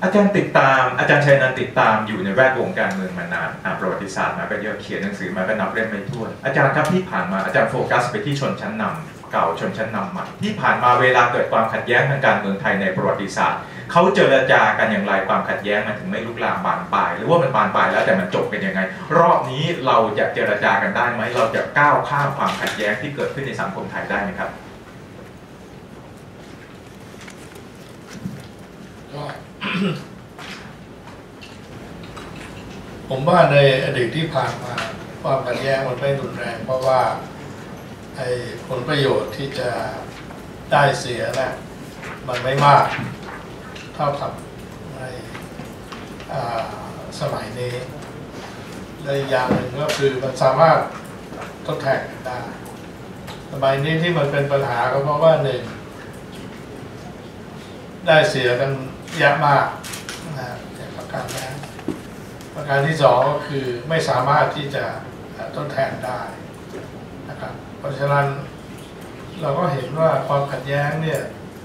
อาจารย์ติดตามอาจารย์ชัยนันท์ติดตามอยู่ในแวดวงการเมืองมานานประวัติศาสตร์มาก็เยอะเขียนหนังสือมาก็นับเล่มไม่ถ้วนอาจารย์ครับที่ผ่านมาอาจารย์โฟกัสไปที่ชนชั้นนำเก่าชนชั้นนำใหม่ที่ผ่านมาเวลาเกิดความขัดแย้งทางการเมืองไทยในประวัติศาสตร์เขาเจรจากันอย่างไรความขัดแย้งมันถึงไม่ลุกลามบานปลายหรือว่ามันบานปลายแล้วแต่มันจบเป็นยังไงรอบนี้เราจะเจรจากันได้ไหมเราจะก้าวข้ามความขัดแย้งที่เกิดขึ้นในสังคมไทยได้ไหมครับผมว่าในอดีตที่ผ่านมาความขัดแย้งมันไม่รุนแรงเพราะว่าผลประโยชน์ที่จะได้เสียนะมันไม่มากเท่ากับในสมัยนี้และอย่างหนึ่งก็คือมันสามารถทดแทนกันได้สมัยนี้ที่มันเป็นปัญหาก็เพราะว่าหนึ่งได้เสียกันเยอะมากนะจากประการแรกประการที่สองก็คือไม่สามารถที่จะทดแทนได้นะครับเพราะฉะนั้นเราก็เห็นว่าความขัดแย้งเนี่ย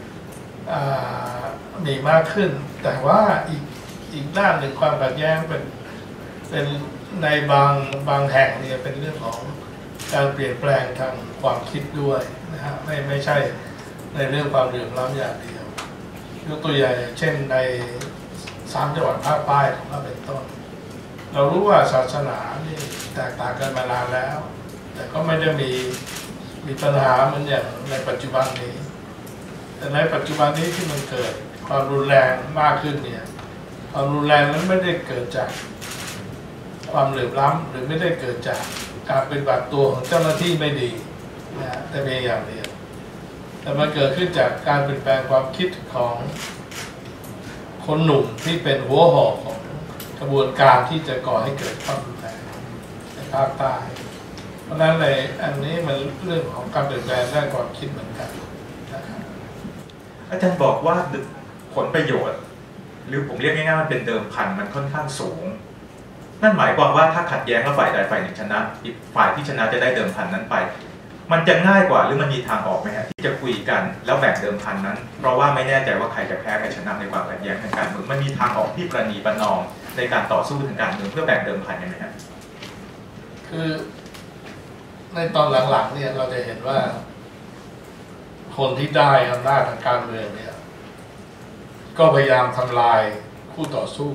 มีมากขึ้นแต่ว่าอีกด้านหนึ่งความขัดแย้งเป็นในบางแห่งเนี่ยเป็นเรื่องของการเปลี่ยนแปลงทางความคิดด้วยนะฮะไม่ใช่ในเรื่องความเหลื่อมล้ำอย่างเดียวยกตัวอย่างเช่นใน3 จังหวัดภาคใต้ของเราเป็นต้นเรารู้ว่าศาสนานี่แตกต่างกันมานานแล้วแต่ก็ไม่ได้มีปัญหาเหมือนอย่างในปัจจุบันนี้แต่ในปัจจุบันนี้ที่มันเกิดความรุนแรงมากขึ้นเนี่ยความรุนแรงนั้นไม่ได้เกิดจากความเหลื่อมล้ำหรือไม่ได้เกิดจากการปฏิบัติตัวของเจ้าหน้าที่ไม่ดีนะแต่เพียงอย่างเดียวแต่มันเกิดขึ้นจากการเปลี่ยนแปลงความคิดของคนหนุ่มที่เป็นหัวหอกของกระบวนการที่จะก่อให้เกิดความรุนแรงในภาคใต้เพราะฉะนั้นเลยอันนี้มันเรื่องของการเปลี่ยนแปลงด้านความคิดเหมือนกันนะครับอาจารย์บอกว่าผลประโยชน์หรือผมเรียกง่ายๆมันเป็นเดิมพันมันค่อนข้างสูงนั่นหมายความว่าถ้าขัดแย้งแล้วฝ่ายใดฝ่ายหนึ่งชนะอีกฝ่ายที่ชนะจะได้เดิมพันนั้นไปมันจะง่ายกว่าหรือมันมีทางออกไหมฮะที่จะคุยกันแล้วแบ่งเดิมพันนั้นเพราะว่าไม่แน่ใจว่าใครจะแพ้ใครชนะในความขัดแย้งทางการเมืองมันมีทางออกที่ประนีประนอมในการต่อสู้ทางการเมืองเพื่อแบ่งเดิมพันยังไงฮะคือในตอนหลังๆเนี่ยเราจะเห็นว่าคนที่ได้อำนาจทางการเมืองเนี่ยก็พยายามทำลายคู่ต่อสู้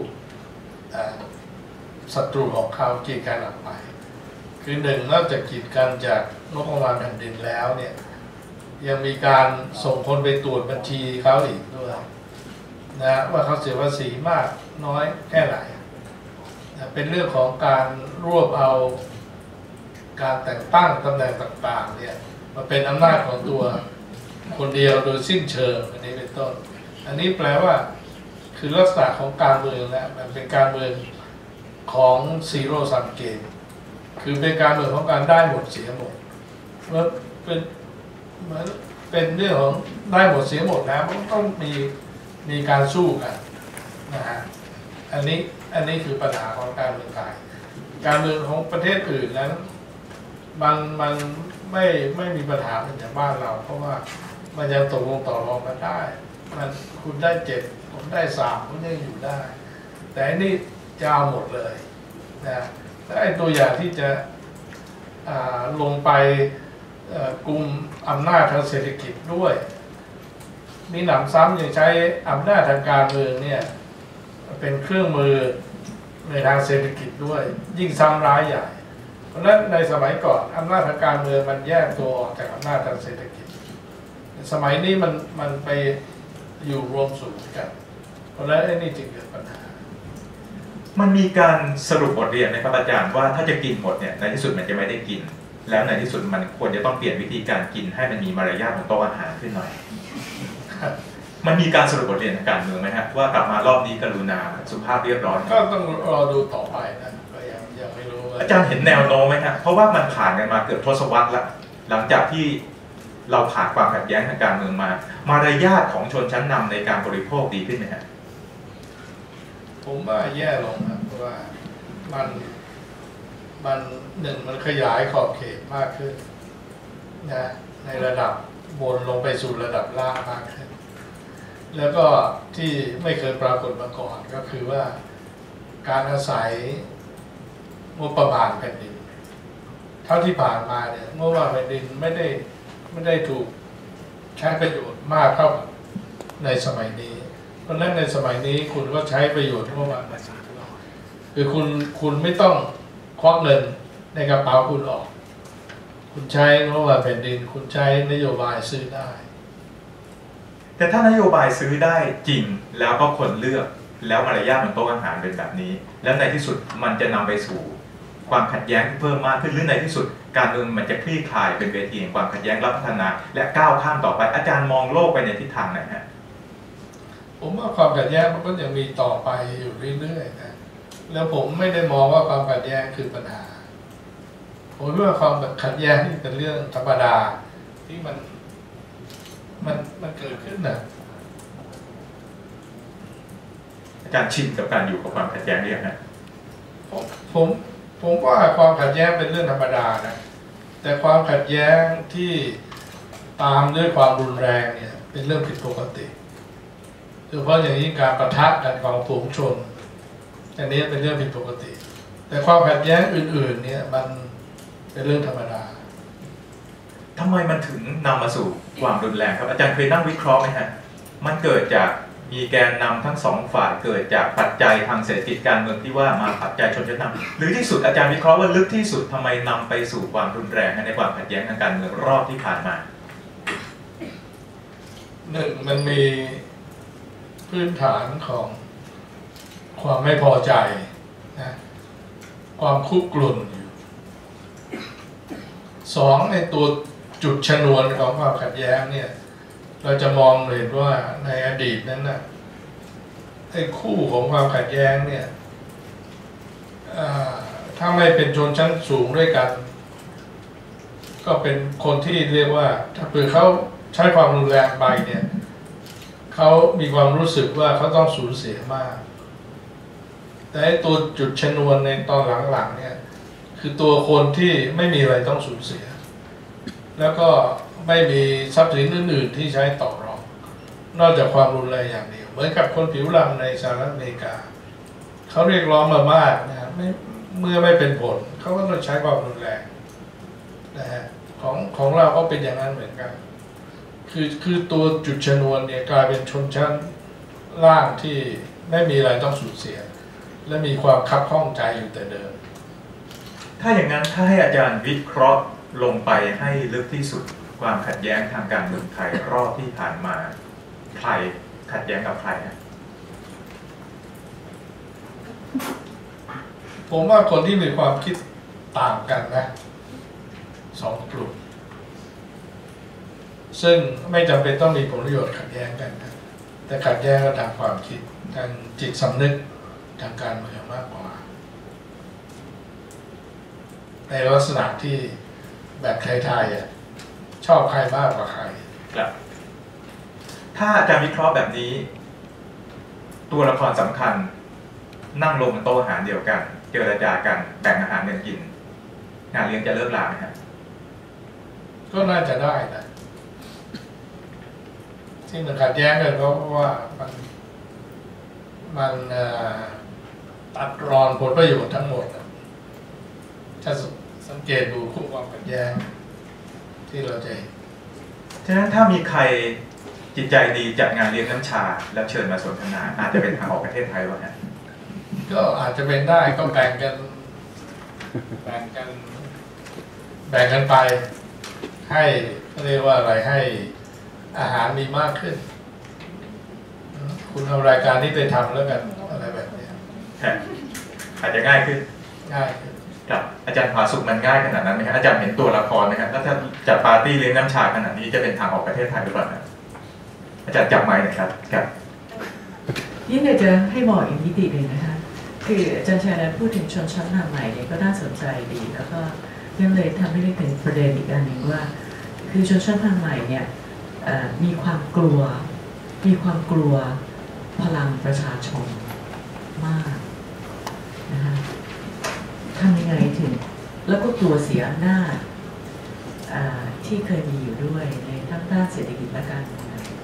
ศัตรูของเขากีดกันออกไปคือหนึ่งนอกจากกีดกันจากงบประมาณแผ่นดินแล้วเนี่ยยังมีการส่งคนไปตรวจบัญชีเขาอีกด้วยนะว่าเขาเสียภาษีมากน้อยแค่ไหนเป็นเรื่องของการรวบเอาการแต่งตั้งตำแหน่งต่างๆเนี่ยมาเป็นอำนาจของตัวคนเดียวโดยสิ้นเชิงอันนี้เป็นต้นอันนี้แปลว่าคือลักษณะของการเมืองแล้วมันเป็นการเมืองของซีโร่ซัมเกมคือเป็นการเมืองของการได้หมดเสียหมดแล้วเป็นเรื่องของได้หมดเสียหมดแล้วมันต้องมีการสู้กันนะฮะอันนี้คือปัญหาของการเมืองไทยการเมืองของประเทศอื่นนั้นมันไม่มีปัญหาเหมือนอย่างบ้านเราเพราะว่ามันยังตกลงต่อรองกันได้คุณได้7ผมได้3คุณยังอยู่ได้แต่อันนี้จะเอาหมดเลยนะและไอ้ตัวอย่างที่จะลงไปกุมอำนาจทางเศรษฐกิจด้วยมีหนำซ้ำยังใช้อำนาจทางการเมืองเนี่ยเป็นเครื่องมือในทางเศรษฐกิจด้วยยิ่งซ้ำร้ายใหญ่เพราะฉะนั้นในสมัยก่อนอำนาจทางการเมืองมันแยกตัวออกจากอำนาจทางเศรษฐกิจสมัยนี้มันไปอยู่รวมศูนย์กันเพราะฉะนั้นไอ้นี่จึงเกิดปัญหามันมีการสรุปบทเรียนไหมครับอาจารย์ว่าถ้าจะกินหมดเนี่ยในที่สุดมันจะไม่ได้กินแล้วในที่สุดมันควรจะต้องเปลี่ยนวิธีการกินให้มันมีมารยาทของโต๊ะอาหารขึ้นหน่อยมันมีการสรุปบทเรียนทางการเมืองไหมฮะว่ากลับมารอบนี้กรุณาสุภาพเรียบร้อยก็ต้องรอดูต่อไปนะก็ยังไม่รู้อาจารย์เห็นแนวโน้มไหมฮะเพราะว่ามันผ่านกันมาเกือบทศวรรษแล้วหลังจากที่เราผ่านความขัดแย้งทางการเมืองมามารยาทของชนชั้นนำในการบริโภคดีขึ้นไหมฮะผมว่าแย่ลงนะเพราะว่ามันหนึ่งมันขยายขอบเขตมากขึ้นนะในระดับบนลงไปสู่ระดับล่างมากขึ้นแล้วก็ที่ไม่เคยปรากฏมาก่อนก็คือว่าการอาศัยงบประมาณแผ่นดินเท่าที่ผ่านมาเนี่ยงบประมาณแผ่นดินไม่ได้ถูกใช้ประโยชน์มากเท่าในสมัยนี้เพราะฉะนั้นในสมัยนี้คุณก็ใช้ประโยชน์งบประมาณภาษีคือคุณไม่ต้องควักเงินในกระเป๋าคุณออกคุณใช้งบประมาณแผ่นดินคุณใช้นโยบายซื้อได้แต่ถ้านโยบายซื้อได้จริงแล้วก็คนเลือกแล้วมารยาทบนโต๊ะอาหารเป็นแบบนี้แล้วในที่สุดมันจะนำไปสู่ความขัดแย้งที่เพิ่มมากขึ้นหรือในที่สุดการเมืองมันจะคลี่คลายเป็นเวทีแห่งความขัดแย้งและพัฒนาและก้าวข้ามต่อไปอาจารย์มองโลกไปในทิศทางไหนฮะผมว่าความขัดแย้งมันก็ยังมีต่อไปอยู่เรื่อยๆนะแล้วผมไม่ได้มองว่าความขัดแย้งคือปัญหาผมว่าความขัดแย้งนี่เป็นเรื่องธรรมดาที่มันเกิดขึ้นนะอาจารย์ชินกับการอยู่กับความขัดแย้งเรียกนะผมว่าความขัดแย้งเป็นเรื่องธรรมดานะแต่ความขัดแย้งที่ตามด้วยความรุนแรงเนี่ยเป็นเรื่องผิดปกติโดยเฉพาะอย่างยิ่งการปะทะกันของฝูงชนอันนี้เป็นเรื่องผิดปกติแต่ความขัดแย้งอื่นๆเนี่ยมันเป็นเรื่องธรรมดาทำไมมันถึงนำมาสู่ความรุนแรงครับอาจารย์เคยนั่งวิเคราะห์ไหมฮะมันเกิดจากมีแกนนำทั้งสองฝ่ายเกิดจากปัจจัยทางเศรษฐกิจการเมืองที่ว่ามาปัจจัยชนชั้นนำหรือที่สุดอาจารย์วิเคราะห์ว่าลึกที่สุดทำไมนำไปสู่ความรุนแรงในความขัดแย้งทางการเมืองรอบที่ผ่านมาหนึ่งมันมีพื้นฐานของความไม่พอใจนะความคุกรุ่นอยู่สองในตัวจุดชนวนของความขัดแย้งเนี่ยเราจะมองเห็นว่าในอดีตนั้นนะไอ้คู่ของความขัดแย้งเนี่ยถ้าไม่เป็นชนชั้นสูงด้วยกันก็เป็นคนที่เรียกว่าถ้าเผื่อเขาใช้ความรุนแรงไปเนี่ยเขามีความรู้สึกว่าเขาต้องสูญเสียมากแต่ตัวจุดชนวนในตอนหลังๆเนี่ยคือตัวคนที่ไม่มีอะไรต้องสูญเสียแล้วก็ไม่มีทรัพย์สินอื่นๆที่ใช้ต่อรองนอกจากความรุนแรงอย่างเดียวเหมือนกับคนผิวดำในสหรัฐอเมริกาเขาเรียกร้องมามากนะเมื่อไม่เป็นผลเขาก็ต้องใช้ความรุนแรงนะฮะของเราก็เป็นอย่างนั้นเหมือนกันคือตัวจุดชนวนเนี่ยกลายเป็นชนชั้นล่างที่ไม่มีอะไรต้องสูญเสียและมีความคับข้องใจอยู่แต่เดิมถ้าอย่างนั้นถ้าให้อาจารย์วิเคราะห์ลงไปให้ลึกที่สุดความขัดแย้งทางการเมืองไทยรอบที่ผ่านมาใครขัดแย้งกับใครนะผมว่าคนที่มีความคิดต่างกันนะสองกลุ่มซึ่งไม่จำเป็นต้องมีผลประโยชน์ขัดแย้งกันนะแต่ขัดแย้งกันทางความคิดทางจิตสำนึกทางการเมืองมากกว่าในลักษณะที่แบบไทยๆชอบใครมากกว่าใครครับถ้าอาจารย์วิเคราะห์แบบนี้ตัวละครสำคัญนั่งลงบนโต๊ะอาหารเดียวกันเจรจากันแบ่งอาหารกันกินงานเลี้ยงจะเลิกลาไหมครับก็น่าจะได้นะที่มันขัดแย้งกันเพราะว่ามันตัดรอนผลประโยชน์ทั้งหมดถ้าสังเกตดูคู่ความขัดแย้งที่เราจะฉะนั้นถ้ามีใครจิตใจดีจัดงานเลี้ยงน้ำชาแล้วเชิญมาสนทนาอาจจะเป็นทางออกประเทศไทยวะฮะก็อาจจะเป็นได้ก็แบ่งกันไปให้เรียกว่าอะไรให้อาหารมีมากขึ้นคุณเอารายการนี้ไปทำแล้วกันอะไรแบบนี้อาจจะง่ายขึ้นครับอาจารย์ผาสุกมันง่ายขนาดนั้นไหมครับอาจารย์เห็นตัวละครไหมครับแล้วถ้าจัดปาร์ตี้เลี้ยงน้ำชาขนาดนี้จะเป็นทางออกประเทศไทยหรือเปล่าอาจารย์จับไม้หน่อยครับยิ่งเลยจะให้บอกอีกมิติหนึ่งนะคะคืออาจารย์ชัยนันท์พูดถึงชนชั้นนำใหม่เนี่ยก็น่าสนใจดีแล้วก็ยังเลยทำให้นึกถึงประเด็นอีกอันหนึ่งว่าคือชนชั้นนำใหม่เนี่ยมีความกลัวพลังประชาชนมากนะคะทำยังไงถึงแล้วก็กลัวเสียอำนาจที่เคยมีอยู่ด้วยในทั้งด้านเศรษฐกิจและการเมือง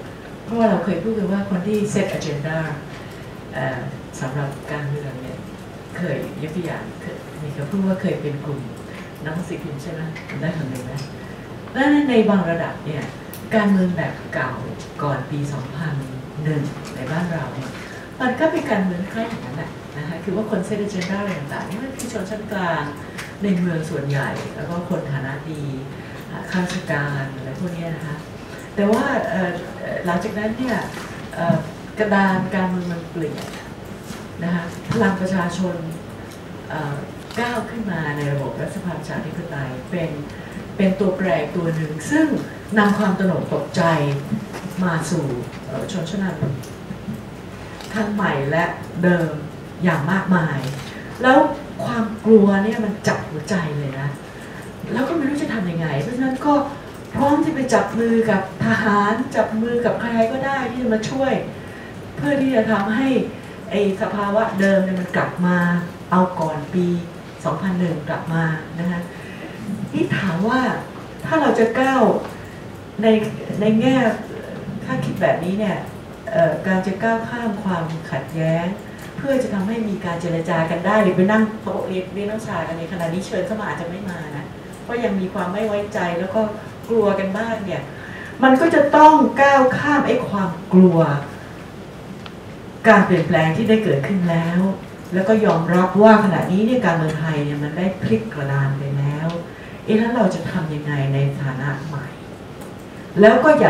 เพราะว่าเราเคยพูดกันว่าคนที่เซต agenda สำหรับการเมืองเนี่ยเคยยกตัวอย่างมีเขาพูดว่าเคยเป็นกลุ่มนักหนังสือพิมพ์ใช่ไหมได้คนหนึ่งนะและในบางระดับเนี่ยการเมืองแบบเก่าก่อนปี 2001 ในบ้านเราเนี่ยมันก็เป็นการเมืองคล้ายอย่างนั้นแหละนะคะคือว่าคนเซต agenda อะไรต่างๆนี่มันคือชนชั้นกลางในเมืองส่วนใหญ่แล้วก็คนฐานะดีข้าราชการอะไรพวกนี้นะคะแต่ว่าหลังจากนั้นเนี่ยกระดานการเมืองมันเปลี่ยนนะคะพลังประชาชนก้าวขึ้นมาในระบบรัฐสภาประชาธิปไตยเป็นตัวแปรตัวหนึ่งซึ่งนำความตระหนกตกใจมาสู่ชนชั้นนำทั้งใหม่และเดิมอย่างมากมายแล้วความกลัวเนี่ยมันจับหัวใจเลยนะแล้วก็ไม่รู้จะทำยังไงเพราะฉะนั้นก็พร้อมที่ไปจับมือกับทหารจับมือกับใครก็ได้ที่จะมาช่วยเพื่อที่จะทำให้ไอ้สภาวะเดิมเนี่ยมันกลับมาเอาก่อนปี 2001 กลับมานะคะนี่ถามว่าถ้าเราจะก้าวในแง่ถ้าคิดแบบนี้เนี่ยการจะก้าวข้ามความขัดแย้งเพื่อจะทำให้มีการเจรจากันได้หรือไปนั่งโต๊ะเรียนน้ำชากันในขณะนี้เชิญเข้ามาอาจจะไม่มานะเพราะยังมีความไม่ไว้ใจแล้วก็กลัวกันบ้างเนี่ยมันก็จะต้องก้าวข้ามไอ้ความกลัวการเปลี่ยนแปลงที่ได้เกิดขึ้นแล้วแล้วก็ยอมรับว่าขณะนี้เนี่ยการเมืองไทยเนี่ยมันได้พลิกกระดานไปแล้วแล้วเราจะทำยังไงในฐานะใหม่แล้วก็อย่า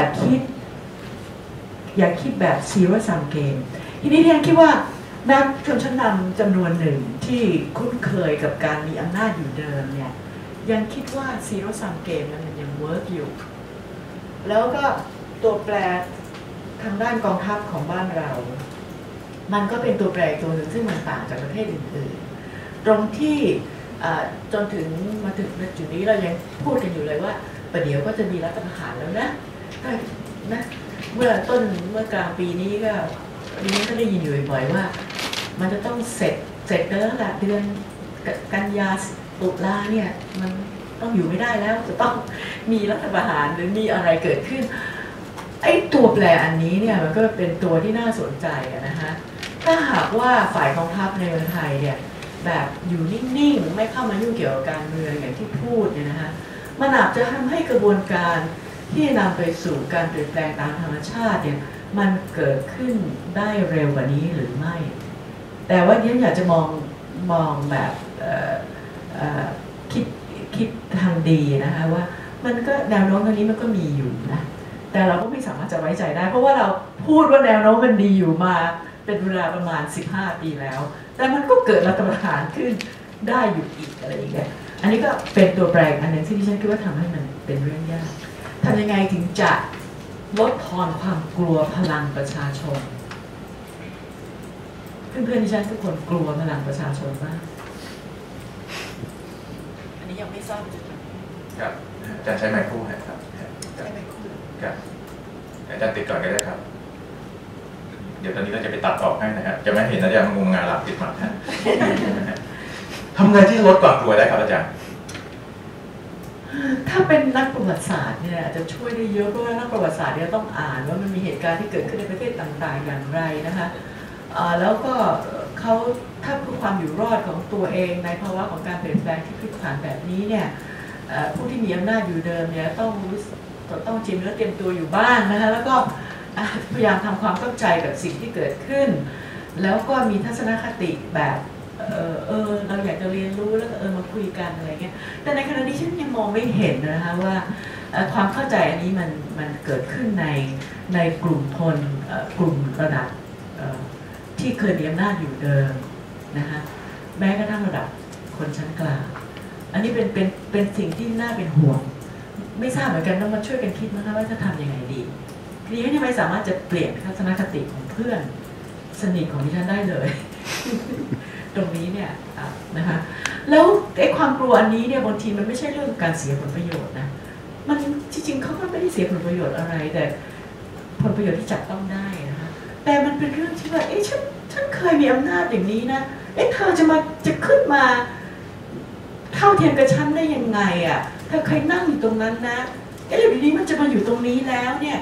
คิดแบบ zero sum game ทีนี้ที่ฉันคิดว่านักชนชั้นนำจำนวนหนึ่งที่คุ้นเคยกับการมีอำนาจอยู่เดิมเนี่ยยังคิดว่า zero sum game มันยังเวิร์กอยู่แล้วก็ตัวแปรทางด้านกองทัพของบ้านเรามันก็เป็นตัวแปรตัวหนึ่งซึ่งมันต่างจากประเทศอื่นๆตรงที่จนถึงมาถึงจุดนี้เรายังพูดกันอยู่เลยว่าประเดี๋ยวก็จะมีรัฐประหารแล้วนะเมื่อกลางปีนี้ก็ดิฉันก็ได้ยินอยู่บ่อยๆว่ามันจะต้องเสร็จแล้วแหละเดือนกันยาตุลาเนี่ยมันต้องอยู่ไม่ได้แล้วจะต้องมีรัฐประหารหรือมีอะไรเกิดขึ้นไอ้ตัวแปรอันนี้เนี่ยมันก็เป็นตัวที่น่าสนใจนะคะถ้าหากว่าฝ่ายกองทัพในเมืองไทยเนี่ยแบบอยู่นิ่งๆไม่เข้ามายุ่งเกี่ยวกับการเมืองอย่างที่พูดเนี่ยนะคะมันอาจจะทำให้กระบวนการที่นำไปสู่การเปลี่ยนแปลงตามธรรมชาติเนี่ยมันเกิดขึ้นได้เร็วกว่านี้หรือไม่แต่ว่าดิฉันอยากจะมองแบบคิดทางดีนะคะว่ามันก็แนวโน้มตรงนี้มันก็มีอยู่นะแต่เราก็ไม่สามารถจะไว้ใจได้เพราะว่าเราพูดว่าแนวโน้มมันดีอยู่มาเป็นเวลาประมาณ15 ปีแล้วแต่มันก็เกิดรัฐประหารขึ้นได้อยู่อีกอะไรอย่างเงี้ยอันนี้ก็เป็นตัวแปรอันหนึ่งที่ดิฉันคิดว่าทำให้มันเป็นเรื่องยากทำยังไงถึงจะลดทอนความกลัวพลังประชาชนเพื่อนๆดิฉันทุกคนกลัวพลังประชาชนมากอันนี้ยังไม่ทราบจะทำครับอาจารย์ใช้ไมค์คู่ครับใช้ไมค์คู่ครับอาจารย์ติดก่อนก็ได้ครับเดี๋ยวตอนนี้เราจะไปตัดออกให้นะครับจะไม่เห็นอาจารย์งงงานหลับติดมาทำไงที่ลดความกลัวได้ครับอาจารย์ถ้าเป็นนักประวัติศาสตร์เนี่ยอาจจะช่วยได้เยอะเพราะว่านักประวัติศาสตร์เนี่ยต้องอ่านว่ามันมีเหตุการณ์ที่เกิดขึ้นในประเทศต่างๆอย่างไรนะคะแล้วก็เขาถ้าเพื่อความอยู่รอดของตัวเองในภาวะของการเปลี่ยนแปลงที่พลิกผันแบบนี้เนี่ยผู้ที่มีอำนาจอยู่เดิมเนี่ยต้องเตรียมเนื้อเตรียมตัวอยู่บ้างนะคะแล้วก็พยายามทำความเข้าใจกับสิ่งที่เกิดขึ้นแล้วก็มีทัศนคติแบบเราอยากจะเรียนรู้แล้วก็มาคุยกันอะไรเงี้ยแต่ในขณะที่ฉันยังมองไม่เห็นนะคะว่าความเข้าใจอันนี้มันเกิดขึ้นในกลุ่มคนกลุ่มระดับที่เคยมีอำนาจอยู่เดิมนะคะแม้กระทั่งระดับคนชั้นกลางอันนี้เป็นสิ่งที่น่าเป็นห่วงไม่ทราบเหมือนกันต้องมาช่วยกันคิดนะคะว่าจะทำยังไงดีทีนี้ไม่สามารถจะเปลี่ยนทัศนคติของเพื่อนสนิทของดิฉันได้เลยตรงนี้เนี่ยนะคะแล้วไอ้ความกลัวอันนี้เนี่ยบางทีมันไม่ใช่เรื่องการเสียผลประโยชน์นะมันจริงๆเขาก็ไม่ได้เสียผลประโยชน์อะไรแต่ผลประโยชน์ที่จับต้องได้นะคะแต่มันเป็นเรื่องที่ว่าฉันเคยมีอำนาจอย่างนี้นะเธอจะขึ้นมาเท่าเทียมกับฉันได้ยังไงอ่ะเธอเคยนั่งอยู่ตรงนั้นนะอยู่ดีๆมันจะมาอยู่ตรงนี้แล้วเนี่ย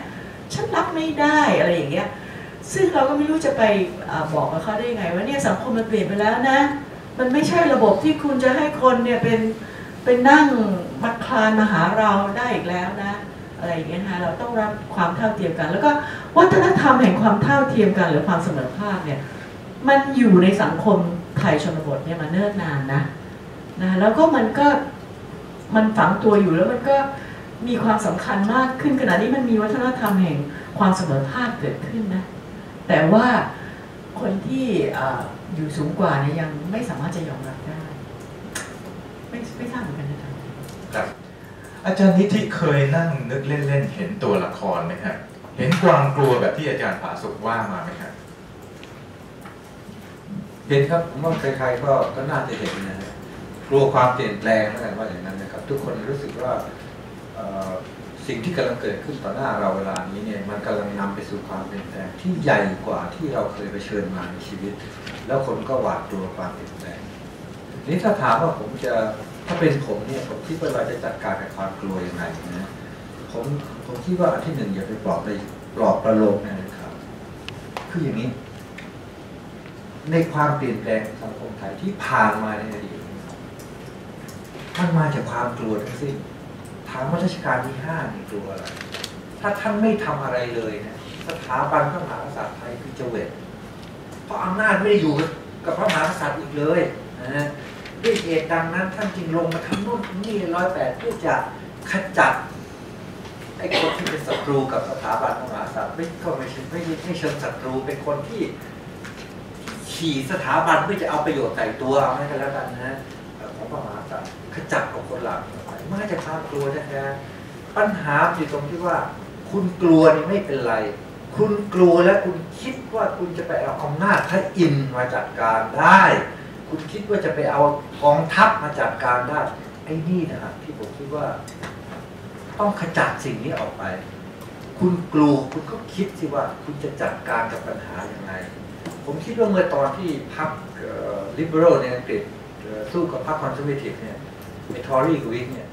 ฉันรับไม่ได้อะไรอย่างเงี้ยซึ่งเราก็ไม่รู้จะไปบอกกับเขาได้ยังไงว่าเนี่ยสังคมมันเปลี่ยนไปแล้วนะมันไม่ใช่ระบบที่คุณจะให้คนเนี่ยเป็นนั่งมาคลานมาหาเราได้อีกแล้วนะอะไรอย่างเงี้ยนะคะเราต้องรับความเท่าเทียมกันแล้วก็วัฒนธรรมแห่งความเท่าเทียมกันหรือความเสมอภาคเนี่ยมันอยู่ในสังคมไทยชนบทเนี่ยมาเนิ่นนานนะแล้วก็มันฝังตัวอยู่แล้วมันก็มีความสำคัญมากขึ้นขณะนี้มันมีวัฒนธรรมแห่งความเสมอภาคเกิดขึ้นนะแต่ว่าคนที่อยู่สูงกว่าเนี่ยยังไม่สามารถจะยอมรับได้ไม่ทราบเหมือนกันนะครับอาจารย์นิธิเคยนั่งนึกเล่นๆเห็นตัวละครไหมครับเห็นความกลัวแบบที่อาจารย์ผาสุกว่ามาไหมครับเห็นครับผมว่าใครๆก็น่าจะเห็นนะกลัวความเปลี่ยนแปลงนั่นแหละว่าอย่างนั้นนะครับทุกคนรู้สึกว่าสิ่งที่กำลังเกิดขึ้นต่อหน้าเราเวลานี้เนี่ยมันกำลังนำไปสู่ความเปลี่ยนแปลงที่ใหญ่กว่าที่เราเคยเผชิญมาในชีวิตแล้วคนก็หวาดกลัวความเปลี่ยนแปลงนี้ถ้าถามว่าถ้าเป็นผมเนี่ยผมคิดว่าเราจะจัดการกับความกลัวยังไงนะผมคิดว่าอันที่หนึ่งอย่าไปปลอบประโลมนะครับคืออย่างนี้ในความเปลี่ยนแปลงสังคมไทยที่ผ่านมาในอดีตมันมาจากความกลัวทั้งสิ้นถามว่ารัชกาลที่5นี่กลัวอะไรถ้าท่านไม่ทำอะไรเลยนะสถาบันพระมหากษัตริย์ไทยคือจะเวทเพราะอำนาจไม่ได้อยู่กับพระมหากษัตริย์อีกเลยนะด้วยเหตุดังนั้นท่านจึงลงมาทำโน่นทำนี่108เพื่อจะขจัดไอ้คนที่เป็นศัตรูกับสถาบันพระมหากษัตริย์ไม่เชิงศัตรูเป็นคนที่ขี่สถาบันเพื่อจะเอาประโยชน์ใส่ตัวเอาให้กันแล้วกันนะของพระมหากษัตริย์ขจัดของคนหลังมาจากความกลัวแท้ๆปัญหาอยู่ตรงที่ว่าคุณกลัวนี่ไม่เป็นไรคุณกลัวและคุณคิดว่าคุณจะไปเอาอำนาจพระอินทร์มาจัดการได้คุณคิดว่าจะไปเอากองทัพมาจัดการได้ไอ้นี่นะครับที่ผมคิดว่าต้องขจัดสิ่งนี้ออกไปคุณกลัวคุณก็คิดสิว่าคุณจะจัดการกับปัญหาอย่างไรผมคิดว่าเมื่อตอนที่พรรคลิเบอรัลในอังกฤษสู้กับพรรคคอนเซอร์เวทีฟเนี่ยไอ้ทอรี่กับวิกเนี่ย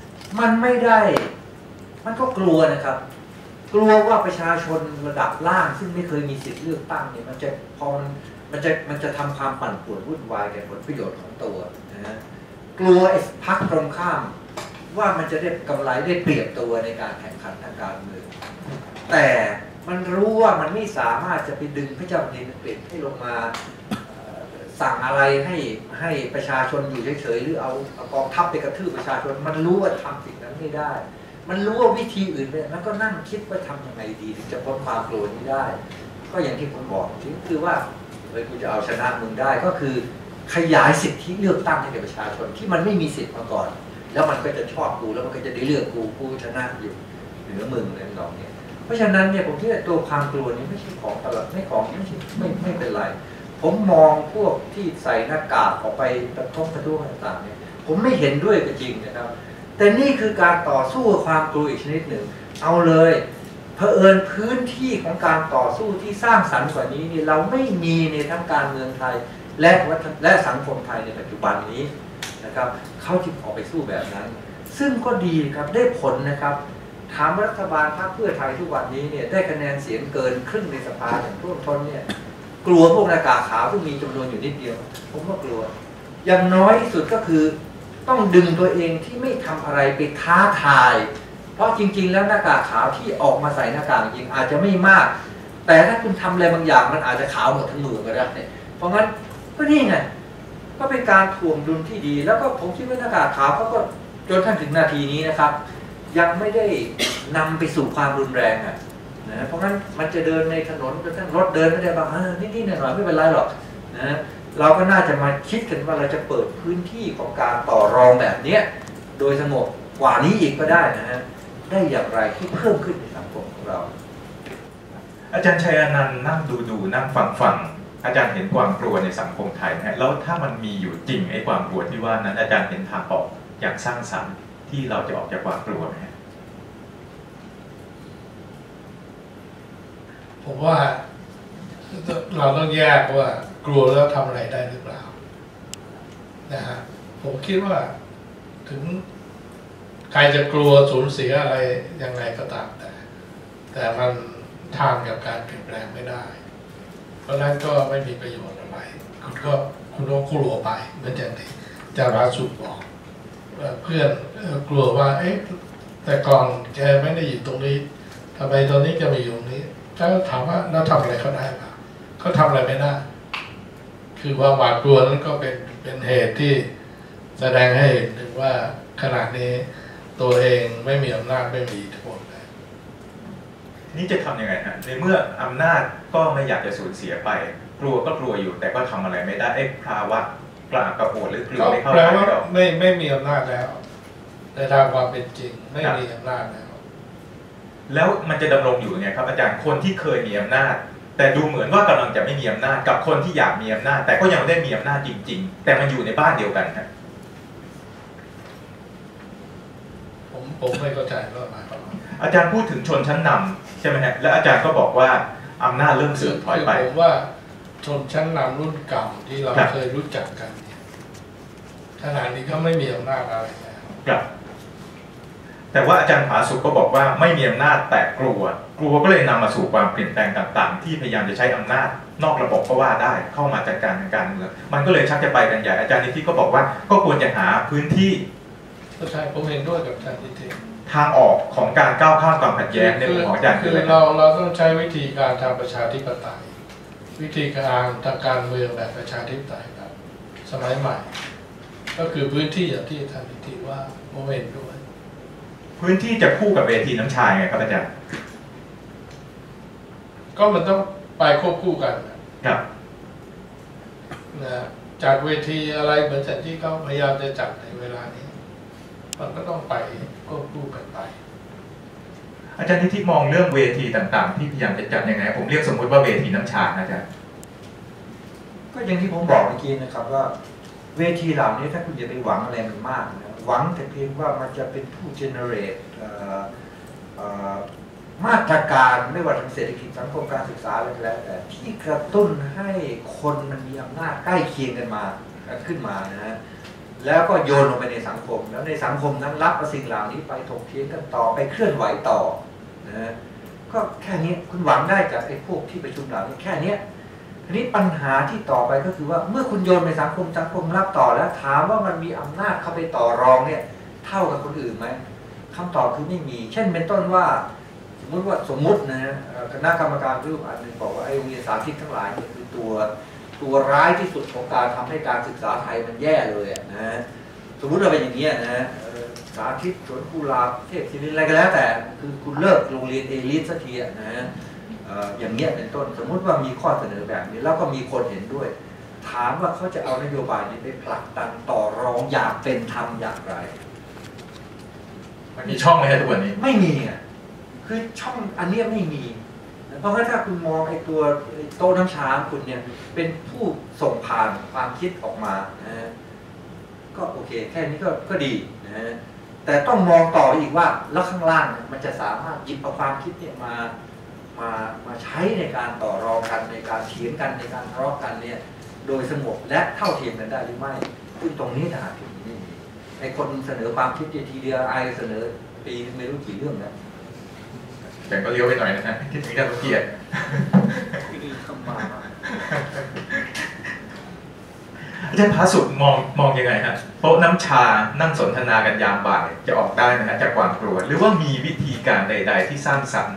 มันก็กลัวนะครับกลัวว่าประชาชนระดับล่างซึ่งไม่เคยมีสิทธิ์เลือกตั้งเนี่ยมันจะทำความปั่นป่วนวุ่นวายแก่ผลประโยชน์ของตัวนะกลัวไอ้พรรคตรงข้ามว่ามันจะได้กำไรได้เปรียบตัวในการแข่งขันทางการเมืองแต่มันรู้ว่ามันไม่สามารถจะไปดึงพระเจ้าแผ่นดินอังกฤษให้ลงมาสั่งอะไรให้ประชาชนอยู่เฉยๆหรือเอากองทัพไปกระทืบประชาชนมันรู้ว่าทำสิ่งนั้นไม่ได้มันรู้ว่าวิธีอื่นเนี่ยมันก็นั่งคิดว่าทำยังไงดีถึงจะพ้นความกลัวนี้ได้ก็อย่างที่ผมบอกคือว่ากูจะเอาชนะมึงได้ก็คือขยายสิทธิเลือกตั้งให้แก่ประชาชนที่มันไม่มีสิทธิ์มาก่อนแล้วมันก็จะชอบกูแล้วมันก็จะได้เลือกกูชนะอยู่เหนือมึงอะไรต่างๆเนี่ยเพราะฉะนั้นเนี่ยผมคิดว่าตัวความกลัวนี้ไม่ใช่ของตลอดไม่เป็นไรผมมองพวกที่ใส่หน้ากากออกไปกระทบกระทั่วต่างๆเนี่ยผมไม่เห็นด้วยก็จริงนะครับแต่นี่คือการต่อสู้กับความกลัวอีกชนิดหนึ่งเอาเลยเผอิญพื้นที่ของการต่อสู้ที่สร้างสรรค์กว่านี้นี่เราไม่มีในทั้งการเมืองไทยและสังคมไทยในปัจจุบันนี้นะครับเขาจึงออกไปสู้แบบนั้นซึ่งก็ดีครับได้ผลนะครับถามรัฐบาลพรรคเพื่อไทยทุกวันนี้เนี่ยได้คะแนนเสียงเกินครึ่งในสภาอย่างท่วมท้นเนี่ยกลัวพวกหน้ากากขาวที่มีจำนวนอยู่นิดเดียวผมก็กลัวอย่างน้อยที่สุดก็คือต้องดึงตัวเองที่ไม่ทำอะไรไปท้าทายเพราะจริงๆแล้วหน้ากากขาวที่ออกมาใส่หน้ากากจริงอาจจะไม่มากแต่ถ้าคุณทำอะไรบางอย่างมันอาจจะขาวหมดทั้งมือก็ได้เนี่ยเพราะงั้นก็นี่ไงก็เป็นการถ่วงดุลที่ดีแล้วก็ผมคิดว่าหน้ากากขาวเขาก็จนถึงนาทีนี้นะครับยังไม่ได้นำไปสู่ความรุนแรงนะเพราะงั้นมันจะเดินในถนนจนทั้งรถเดินไม่ได้บ้างนิดๆหน่อยๆไม่เป็นไรหรอกนะเราก็น่าจะมาคิดกันว่าเราจะเปิดพื้นที่ของการต่อรองแบบนี้โดยสงบกว่านี้อีกก็ได้นะฮะได้อย่างไรที่เพิ่มขึ้นในสังคมของเราอาจารย์ชัยอนันต์นั่งดูนั่งฟังอาจารย์เห็นความกลัวในสังคมไทยนะแล้วถ้ามันมีอยู่จริงไอ้ความกลัวที่ว่านั้นอาจารย์เห็นทางออกอย่างสร้างสรรค์ที่เราจะออกจากความกลัวไหมผมว่าเราต้องแยกว่ากลัวแล้วทำอะไรได้หรือเปล่านะฮะผมคิดว่าถึงใครจะกลัวสูญเสียอะไรยังไงก็ตามแต่มันทานกับการเปลี่ยนแปลงไม่ได้ เพราะนั้นก็ไม่มีประโยชน์อะไรคุณก็กลัวไปเหมือนอย่างที่อาจารย์ราสุบอกเพื่อนกลัวว่าแต่ก่อนแกไม่ได้อยู่ตรงนี้ทำไมตอนนี้แกมาอยู่ตรงนี้ถ้าถามว่าเราทำอะไรเขาได้ป่ะเขาทำอะไรไม่ได้คือความหวาดกลัวนั้นก็เป็นเหตุที่แสดงให้เห็นถึงว่าขณะนี้ตัวเองไม่มีอำนาจไม่มีอิทธิพลเลยนี่จะทำยังไงฮะในเมื่ออำนาจก็ไม่อยากจะสูญเสียไปกลัวก็กลัวอยู่แต่ก็ทำอะไรไม่ได้ภาวะกล้ากระโดดหรือกลัวไม่เข้าใจก็ไม่มีอำนาจแล้วในทางความเป็นจริงไม่มีอำนาจแล้วมันจะดำรงอยู่ไงครับอาจารย์คนที่เคยมีอำนาจแต่ดูเหมือนว่ากำลังจะไม่มีอำนาจกับคนที่อยากมีอำนาจแต่ก็ยังไม่ได้มีอำนาจจริงๆแต่มันอยู่ในบ้านเดียวกันครับผมไม่เข้าใจว่าหมายความว่าอาจารย์พูดถึงชนชั้นนำใช่ไหมฮะและอาจารย์ก็บอกว่าอำนาจเริ่มเสื่อมถอยไปผมว่าชนชั้นนำรุ่นเก่าที่เราเคยรู้จักกันขณะนี้ก็ไม่มีอำนาจอะไรแล้วแต่ว่าอาจารย์ผาสุกก็บอกว่าไม่มีอำนาจแต่กลัวก็เลยนำมาสู่ความเปลี่ยนแปลงต่างๆที่พยายามจะใช้อำนาจนอกระบบก็ว่าได้เข้ามาจัดการทางการเมืองมันก็เลยชักจะไปกันใหญ่อาจารย์นิติก็บอกว่าก็ควรจะหาพื้นที่ใช่ผมเห็นด้วยกับอาจารย์นิติทางออกของการก้าวข้ามความขัดแย้งในมุมของอาจารย์คือเราต้องใช้วิธีการทางประชาธิปไตยวิธีการทางการเมืองแบบประชาธิปไตยแบบสมัยใหม่ก็คือพื้นที่อย่างที่อาจารย์นิติว่าผมเห็นด้วยพื้นที่จะคู่กับเวทีน้ำชายไงครับอาจารย์ก็มันต้องไปควบคู่กันครับนะจัดเวทีอะไรเหมือนที่เขาพยายามจะจัดในเวลานี้มันก็ต้องไปควบคู่กันไปอาจารย์นิติมองเรื่องเวทีต่างๆที่พยายามจะจัดยังไงผมเรียกสมมติว่าเวทีน้ำชาอาจารย์ก็อย่างที่ผมบอกเมื่อกี้นะครับว่าเวทีเหล่านี้ถ้าคุณจะไปหวังอะไรมันมากนะหวังแต่เพียงว่ามันจะเป็นผู้ generate มาตรการไม่ว่าทางเศรษฐกิจสังคมการศึกษาอะไรก็แล้วแต่ที่กระตุ้นให้คนมันมีอำนาจใกล้เคียงกันมาขึ้นมานะฮะแล้วก็โยนลงไปในสังคมแล้วในสังคมนั้นรับสิ่งเหล่านี้ไปถกเถียงกันต่อไปเคลื่อนไหวต่อนะก็แค่นี้คุณหวังได้จากไอ้พวกที่ประชุมเหล่านี้แค่นี้ทีนี้ปัญหาที่ต่อไปก็คือว่าเมื่อคุณโยนในสังคมรับต่อแล้วถามว่ามันมีอำนาจเข้าไปต่อรองเนี่ยเท่ากับคนอื่นไหมคำตอบคือไม่มีเช่นเป็นต้นว่าสมมตินะคณะกรรมการรูปอันหนึ่งบอกว่าไอ้วิทยาศาสตร์ทั้งหลายเนี่ยคือตัวร้ายที่สุดของการทำให้การศึกษาไทยมันแย่เลยนะสมมุติเราเป็นอย่างนี้นะสาธิตสวนกุหลาบเทพศิรินอะไรก็แล้วแต่คือคุณเลิกโรงเรียนเอลิทสักทีนะอย่างเงี้ยเป็นต้นสมมุติว่ามีข้อเสนอแบบนี้แล้วก็มีคนเห็นด้วยถามว่าเขาจะเอานโยบายนี้ไปผลักดันต่อรองอย่างเป็นธรรมอย่างไรมันมีช่องไหมทุกวันนี้ไม่มีอ่ะคือช่องอันนี้ไม่มีเพราะว่าถ้าคุณมองไอ้ตัวโต๊ะน้ำชาคุณเนี่ยเป็นผู้ส่งผ่านความคิดออกมานะก็โอเคแค่นี้ก็ดีนะแต่ต้องมองต่ออีกว่าแล้วข้างล่างมันจะสามารถหยิบเอาความคิดเนี่ยมาใช้ในการต่อรองกันในการเถียงกันในการทะเลาะกันเนี่ยโดยสงบและเท่าเทียมกันได้หรือไม่ซึ่งตรงนี้นะที่นี่ไอ้คนเสนอความคิดทีเดียวไอเสนอปีไม่รู้กี่เรื่องนะแต่ก็เลี้ยวไปหน่อยนะฮะคิดถึงการเกียรติอาจารย์ผาสุกมองยังไงฮะโต๊ะน้ำชานั่งสนทนากันยามบ่ายจะออกได้นะฮะจากความกลัวหรือว่ามีวิธีการใดๆที่สร้างสรรค์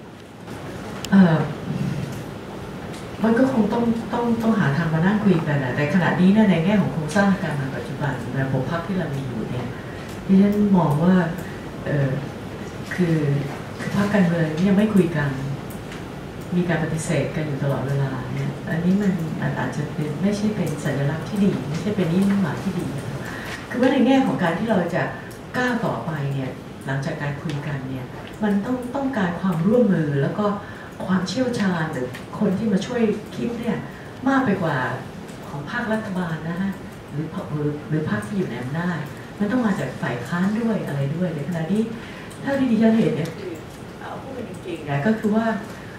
มันก็คงต้องหาทางมานั่งคุยกันนะแต่ขณะนี้ในแง่ของโครงสร้างการเมืองปัจจุบันระบบพรรคที่เรามีอยู่เนี่ยดิฉันมองว่าคือพรรคการเมืองยังไม่คุยกันมีการปฏิเสธกันอยู่ตลอดเวลาเนี่ยอันนี้มันอาจจะเป็นไม่ใช่เป็นสัญลักษณ์ที่ดีไม่ใช่เป็นนิมิตหมายที่ดีคือว่าในแง่ของการที่เราจะก้าวต่อไปเนี่ยหลังจากการคุยกันเนี่ยมันต้องการความร่วมมือแล้วก็ความเชี่ยวชาญหรือคนที่มาช่วยคิดเนี่ยมากไปกว่าของภาครัฐบาลนะฮะหรือภาคที่อยู่ในอำนาจมันต้องมาจากฝ่ายค้านด้วยอะไรด้วยในขณะที่เท่าที่ดิฉันเห็นเนี่ยพูดกันจริงๆนะก็คือว่า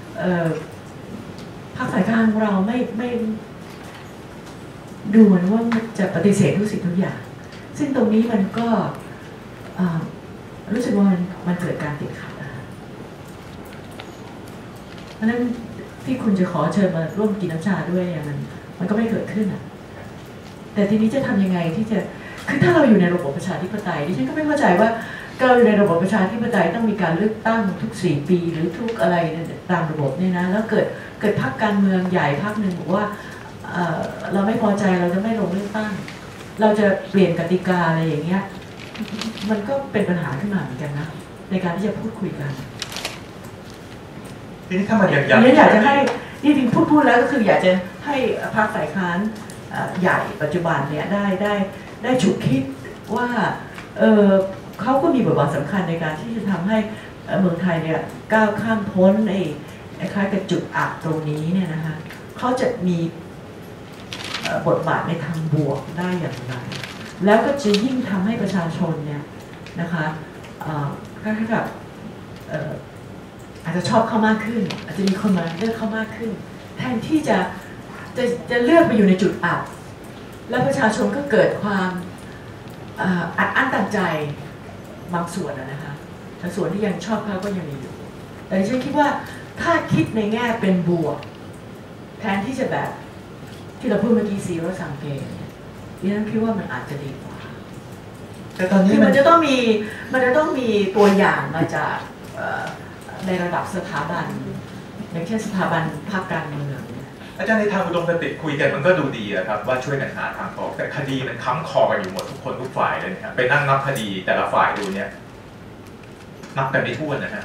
ภาคฝ่ายค้านของเราไม่ดูเหมือนว่าจะปฏิเสธทุกสิ่งทุกอย่างซึ่งตรงนี้มันก็รู้สึกว่ามันเกิดการติดขัดเพราะฉะนั้นที่คุณจะขอเชิญมาร่วมกินน้ำชาด้วยมันก็ไม่เกิดขึ้นอ่ะแต่ทีนี้จะทำยังไงที่จะคือถ้าเราอยู่ในระบบประชาธิปไตยดิฉันก็ไม่เข้าใจว่าเราอยู่ในระบบประชาธิปไตยต้องมีการเลือกตั้งทุก4 ปีหรือทุกอะไรตามระบบเนี่ยนะแล้วเกิดพรรคการเมืองใหญ่พรรคหนึ่งบอกว่าเราไม่พอใจเราจะไม่ลงเลือกตั้งเราจะเปลี่ยนกติกาอะไรอย่างเงี้ยมันก็เป็นปัญหาขึ้นมาเหมือนกันนะในการที่จะพูดคุยกันทีนี้ถ้ามันยังอยากจะให้นี่จริงพูดแล้วก็คืออยากจะให้พรรคฝ่ายค้านใหญ่ปัจจุบันเนี่ยได้ฉุกคิดว่าเขาก็มีบทบาทสำคัญในการที่จะทำให้เมืองไทยเนี่ยก้าวข้ามพ้นไอ้คล้ายกับจุดอับตรงนี้เนี่ยนะคะเขาจะมีบทบาทในทางบวกได้อย่างไรแล้วก็จะยิ่งทำให้ประชาชนเนี่ยนะคะคล้ายๆกับอาจจะชอบเขามากขึ้นอาจจะมีคนมาเลือกเขามากขึ้นแทนที่จะเลือกไปอยู่ในจุดอับแล้วประชาชนก็เกิดความอัดอั้นตันใจบางส่วนนะคะแต่ส่วนที่ยังชอบเขาก็ยังมีอยู่แต่ฉันคิดว่าถ้าคิดในแง่เป็นบวกแทนที่จะแบบที่เราพูดเมื่อกี้zero sum gameดิฉันคิดว่ามันอาจจะดีกว่าแต่ตอนนี้มันจะต้องมีตัวอย่างมาจากในระดับสถาบันอย่างเช่นสถาบันภาคการเมืองอาจารย์ในทางอุดมคติคุยกันมันก็ดูดีครับว่าช่วยกันหาทางออกแต่คดีมันค้ำคอกันอยู่หมดทุกคนทุกฝ่ายเลยนะครับไปนั่งนับคดีแต่ละฝ่ายดูเนี่ยนับกันไม่ถ้วนนะฮะ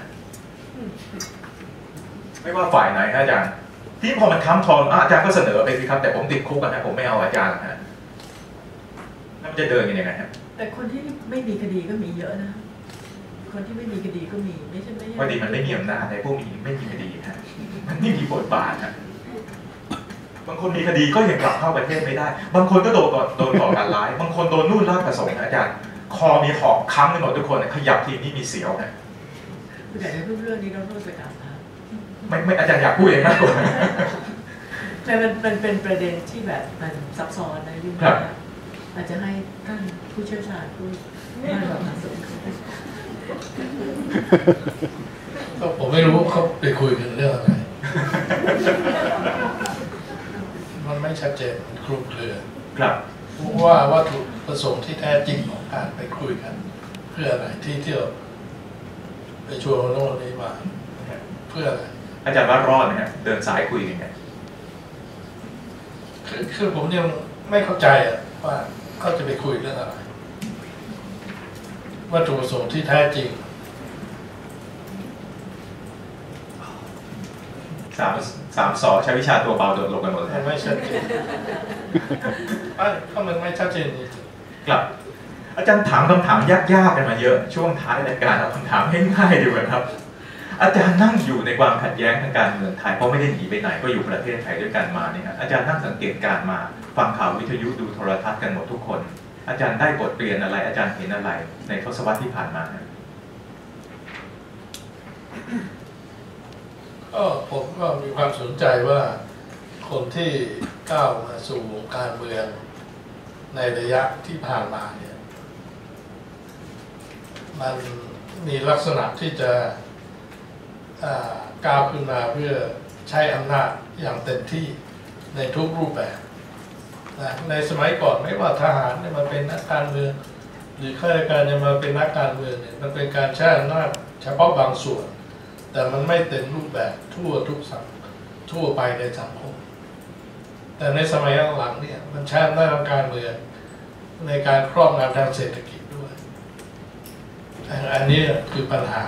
ไม่ว่าฝ่ายไหนอาจารย์ที่พอมันค้ำคออาจารย์ก็เสนอไปสิครับแต่ผมติดคุกนะผมไม่เอาอาจารย์นะแล้วมันจะเดินกันยังไงฮะแต่คนที่ไม่มีคดีก็มีเยอะนะคนที่ไม่มีคดีก็มีไม่ใช่พอดีมันไม่มีอำนาจในพวกมีไม่มีคดีฮะมันไม่มีบทบาทฮะบางคนมีคดีก็ยังกลับเข้าประเทศไม่ได้บางคนก็โดนก่อการร้ายบางคนโดนนู่นราชประสงค์อาจารย์คอมีหอกค้ำกันหมดทุกคนขยับทีนี้มีเสียวนะคุณอยากจะพูดเรื่องนี้เราโทษไปกันนะไม่อาจารย์อยากพูดเองมากกว่าแต่มันเป็นประเด็นที่แบบมันซับซ้อนนะยุ่งยากอาจจะให้ท่านผู้เชี่ยวชาญพูดมากกว่าสุดก็ผมไม่รู้เขาไปคุยกันเรื่องอะไรมันไม่ชัดเจนมันคลุมเครือครับว่าวัตถุประสงค์ที่แท้จริงของการไปคุยกันเพื่ออะไรที่เที่ยวไปชวนโน่นนี่มาเพื่ออะไรอาจารย์ว่ารอดนะฮะเดินสายคุยกันไงคือผมยังไม่เข้าใจว่าเขาจะไปคุยเรื่องอะไรวัตถุประสงค์ที่แท้จริงสามสอใช้วิชาตัวเบาโดดลงกันหมดเลยไม่ชัดเจนก็มันไม่ชัดเจนจริงครับอาจารย์ถามคำถามยากๆกันมาเยอะช่วงท้ายรายการเอาคำถามง่ายๆดีกว่าครับอาจารย์นั่งอยู่ในความขัดแย้งทางการเมืองไทยเพราะไม่ได้หนีไปไหนก็อยู่ประเทศไทยด้วยกันมาเนี่ยอาจารย์นั่งสังเกตการมาฟังข่าววิทยุดูโทรทัศน์กันหมดทุกคนอาจารย์ได้บทเรียนอะไรอาจารย์เห็นอะไรในทศวรรษที่ผ่านมาก็ผมก็มีความสนใจว่าคนที่ก้าวมาสู่วงการเมืองในระยะที่ผ่านมาเนี่ยมันมีลักษณะที่จะก้าวขึ้นมาเพื่อใช้อำนาจอย่างเต็มที่ในทุกรูปแบบนะในสมัยก่อนไม่ว่าทหารเนี่ยมาเป็นนักการเมืองหรือข้าราชการจะมาเป็นนักการเมืองเนี่ยมันเป็นการใช้อำนาจเฉพาะบางส่วนแต่มันไม่เต็มรูปแบบทั่วไปในสังคมแต่ในสมัยหลังเนี่ยมันใช้อำนาจทางการเมืองในการครอบงำทางเศรษฐกิจด้วยอันนี้คือปัญหา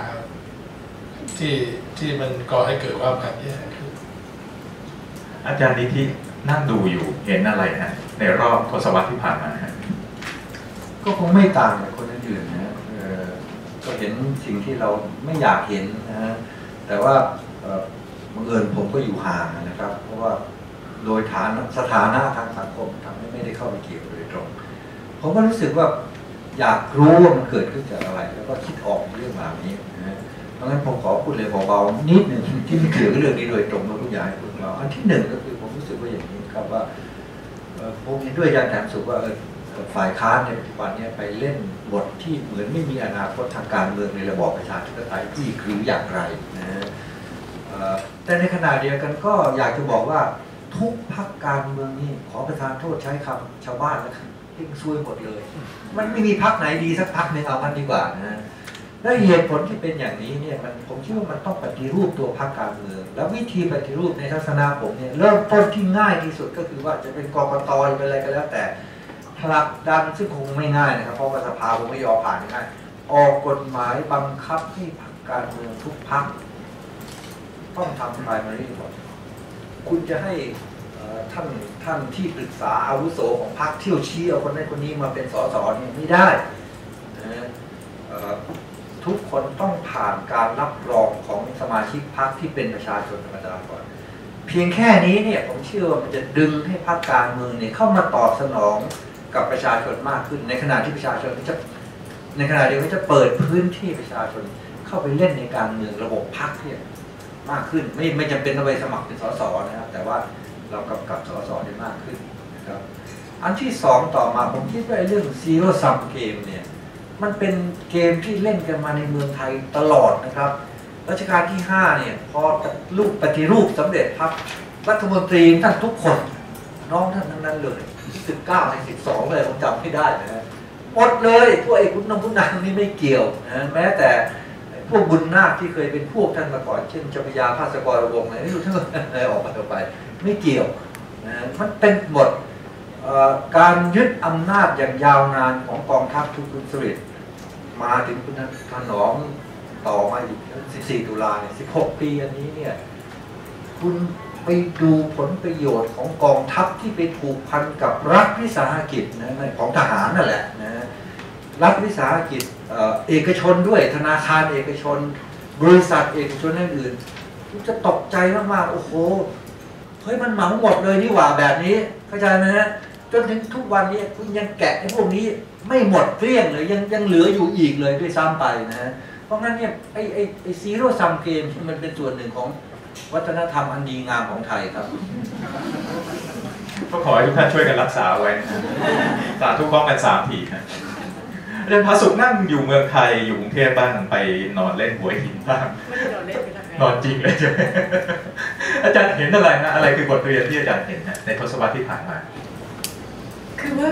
ที่มันก่อให้เกิดความขัดแย้งขึ้นอาจารย์นิธินั่งดูอยู่เห็นอะไรฮะในรอบทศวรรษที่ผ่านมาฮะก็คงไม่ต่างจากคนอื่นๆนะก็เห็นสิ่งที่เราไม่อยากเห็นนะแต่ว่าบังเอิญผมก็อยู่ห่างนะครับเพราะว่าโดยสถานะทางสังคมทำให้ไม่ได้เข้าไปเกี่ยวโดยตรงผมก็รู้สึกว่าอยากรู้ว่ามันเกิดขึ้นจากอะไรแล้วก็คิดออกเรื่องราวนี้นะเพราะงั้นผมขอพูดเลยเบาๆนิดหนึ่งที่ไม่เกี่ยวกับเรื่องนี้โดยตรงแล้วทุกอย่างให้พวกเราอันที่หนึ่งก็คือผมรู้สึกว่าอย่างนี้ครับว่าผมเห็นด้วยอาจารย์แถมสุขว่าฝ่ายค้านในปัจจุบันนี้ไปเล่นบทที่เหมือนไม่มีอนาคตทางการเมืองในระบอบประชาธิปไตยอีกหรืออย่างไรนะแต่ในขณะเดียวกันก็อยากจะบอกว่าทุกพรรคการเมืองนี่ขอประทานโทษใช้คำชาวบ้านแล้วกันเพ่งช่วยหมดเลยมันไม่มีพรรคไหนดีสักพรรคหนึ่งเอากันดีกว่านะและเหตุผลที่เป็นอย่างนี้เนี่ยผมคิดว่ามันต้องปฏิรูปตัวพรรคการเมืองแล้ววิธีปฏิรูปในทัศนะผมเนี่ยเริ่มต้นที่ง่ายที่สุดก็คือว่าจะเป็นกกต.เป็นอะไรก็แล้วแต่ผลักดันซึ่งคงไม่ง่ายนะครับเพราะว่าสภาคงไม่ยอมผ่านง่ายออกกฎหมายบังคับให้พรรคการเมืองทุกพรรคต้องทำ primary หมดคุณจะให้ท่านที่ปรึกษาอาวุโสของพรรคเที่ยวชี้เอาคนนั้นคนนี้มาเป็นสสเนี่ยไม่ได้ทุกคนต้องผ่านการรับรองของสมาชิกพรรคที่เป็นประชาชนธรรมดาก่อนเพียงแค่นี้เนี่ยผมเชื่อว่ามันจะดึงให้พรรคการเมืองเนี่ยเข้ามาตอบสนองกับประชาชนมากขึ้นในขณะที่ประชาชนในขณะเดียวกันจะเปิดพื้นที่ประชาชนเข้าไปเล่นในการเมืองระบบพรรคเนี่ยมากขึ้นไม่จำเป็นต้องไปสมัครเป็นสสนะครับแต่ว่าเรากำกับสสได้มากขึ้นนะครับอันที่สองต่อมาผมคิดว่าเรื่อง Zero Sum Game เนี่ยมันเป็นเกมที่เล่นกันมาในเมืองไทยตลอดนะครับรัชกาลที่5เนี่ยพอปฏิรูปสำเร็จครับรัฐมนตรีท่านทุกคนน้องท่านทั้งนั้นเลย19ใน12เลยผมจำไม่ได้นะหมดเลยพวกไอ้คุณนางนี่ไม่เกี่ยวนะแม้แต่พวกบุญนาคที่เคยเป็นพวกท่านมาก่อนเช่นเจ้าพระยาภาสกรวงศ์อะไรไม่รู้ทั้งหมดออกมาต่อไปไม่เกี่ยวนะมันเป็นหมดการยึดอำนาจอย่างยาวนานของกองทัพทุกคุณสฤษดิ์มาถึงคุณถนอมต่อมาอีก14 ตุลาเนี่ย16 ปีอันนี้เนี่ยคุณไปดูผลประโยชน์ของกองทัพที่ไปผูกพันกับรัฐวิสาหกิจนะของทหารนั่นแหละนะรัฐวิสาหกิจเอกชนด้วยธนาคารเอกชนบริษัทเอกชนอื่นๆคุณจะตกใจมากๆโอ้โหเฮ้ยมันเหมาหมดเลยนี่หว่าแบบนี้เข้าใจไหมฮะจนถึงทุกวันนี้คุณยังแกะไอ้พวกนี้ไม่หมดเกลี้ยงเลยยังเหลืออยู่อีกเลยด้วยซ้ำไปนะเพราะงั้นเนี่ยไอ้ซีโร่ซัมเกมมันเป็นส่วนหนึ่งของวัฒนธรรมอันดีงามของไทยครับก็ขอให้ทุกท่านช่วยกันรักษาไว้นะสาธุพร้อมกัน3 ทีนะอาจารย์พาสุขนั่งอยู่เมืองไทยอยู่กรุงเทพบ้างไปนอนเล่นหัวหินบ้างไม่ได้นอนเล่นไปทำไงนอนจริงเลยใช่ไหมอาจารย์เห็นอะไรนะอะไรคือบทเรียนที่อาจารย์เห็นนะในทศวรรษที่ผ่านมาคือว่า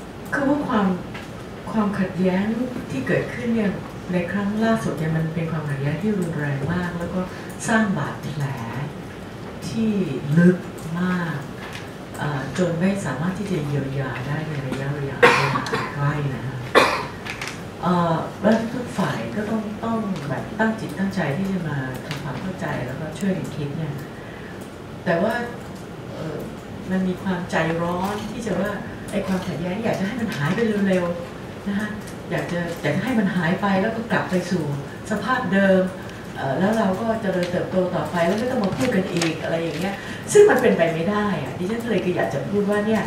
ความขัดแย้งที่เกิดขึ้นเนี่ยในครั้งล่าสุดเนี่ยมันเป็นความขัดแย้งที่รุนแรงมากแล้วก็สร้างบาดแผลที่ลึกมากจนไม่สามารถที่จะเยียวยาได้ในระยะใกล้นะคะแล้วทุกฝ่ายก็ต้องแบบตั้งจิตตั้งใจที่จะมาทำความเข้าใจแล้วก็ช่วยกันคิดเนี่ยแต่ว่ามันมีความใจร้อนที่จะว่าไอ้ความขัดแย้งอยากจะให้มันหายไปเร็วๆนะคะอยากจะให้มันหายไปแล้วก็กลับไปสู่สภาพเดิมแล้วเราก็จะเติบโตต่อไปแล้วไม่ต้องมาพูดกันอีกอะไรอย่างเงี้ยซึ่งมันเป็นไปไม่ได้อะดิฉันเลยก็อยากจะพูดว่าเนี่ย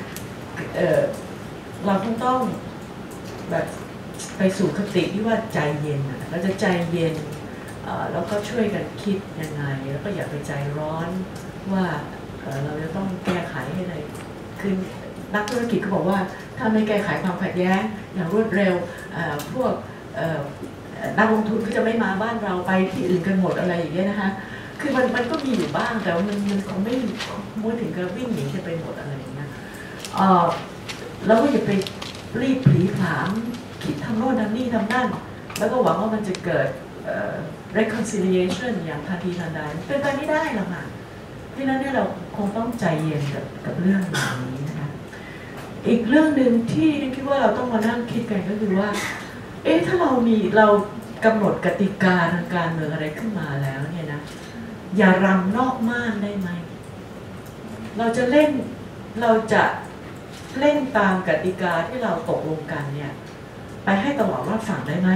เราต้องแบบไปสู่คติที่ว่าใจเย็นเราจะใจเย็นแล้วก็ช่วยกันคิดยังไงแล้วก็อย่าไปใจร้อนว่าเราจะต้องแก้ไขให้ได้คือนักธุรกิจก็บอกว่าถ้าไม่แก้ไขความขัดแย้งอย่างรวดเร็วพวกนักลงทุนก็จะไม่มาบ้านเราไปที่อื่นกันหมดอะไรอย่างเงี้ยนะคะคือมันก็มีอยู่บ้างแต่มันคงไม่มุ่งถึงกับวิ่งหนีกันไปหมดอะไรอย่างเงี้ยแล้วก็อย่าไปรีบผลีผลามคิดทำโน่นทำนี่ทำนั่นแล้วก็หวังว่ามันจะเกิดreconciliation อย่างทันทีทันใดเป็นไปไม่ได้หรอกค่ะเพราะฉะนั้นเนี่ยเราคงต้องใจเย็นกับเรื่องแบบนี้นะคะอีกเรื่องหนึ่งที่คิดว่าเราต้องมานั่งคิดกันก็คือว่าถ้าเรากำหนดกติกาทางการเมืองอะไรขึ้นมาแล้วเนี่ยนะอย่ารำนอกม่านได้ไหมเราจะเล่นตามกติกาที่เราตกลงกันเนี่ยไปให้ตลอดรอดฝั่งได้ไหม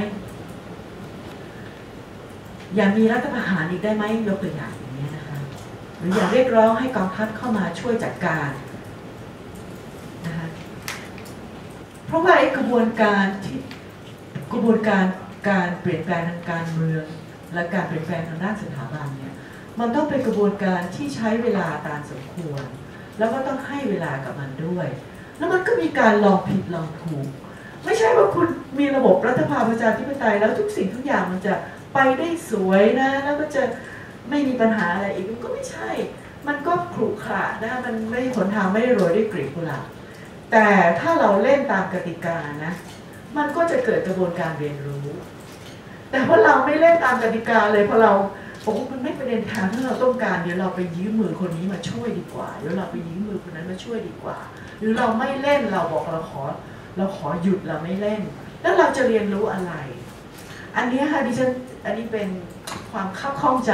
อย่ามีรัฐประหารอีกได้ไหมยกตัวอย่างอย่างนี้นะคะหรืออย่าเรียกร้องให้กองทัพเข้ามาช่วยจัดการนะคะเพราะว่าไอ้กระบวนการการเปลี่ยนแปลงทางการเมืองและการเปลี่ยนแปลงทางด้านสถาบันเนี่ยมันต้องเป็นกระบวนการที่ใช้เวลาตามสมควรแล้วก็ต้องให้เวลากับมันด้วยแล้วมันก็มีการลองผิดลองถูกไม่ใช่ว่าคุณมีระบบรัฐสภาประชาธิปไตยแล้วทุกสิ่งทุกอย่างมันจะไปได้สวยนะแล้วก็จะไม่มีปัญหาอะไรอีกมันก็ไม่ใช่ มันก็ขรุขระนะมันไม่หนทางไม่ได้โรยด้วยกลีบกุหลาบแต่ถ้าเราเล่นตามกติกานะมันก็จะเกิดกระบวนการเรียนรู้แต่พอเราไม่เล่นตามกติกาเลยพอเราโอ้มันไม่เป็นทางถ้าเราต้องการเดี๋ยวเราไปยืมมือคนนี้มาช่วยดีกว่าเดี๋ยวเราไปยืมมือคนนั้นมาช่วยดีกว่าหรือเราไม่เล่นเราบอกเราขอหยุดเราไม่เล่นแล้วเราจะเรียนรู้อะไรอันนี้ค่ะดิฉันอันนี้เป็นความคับข้องใจ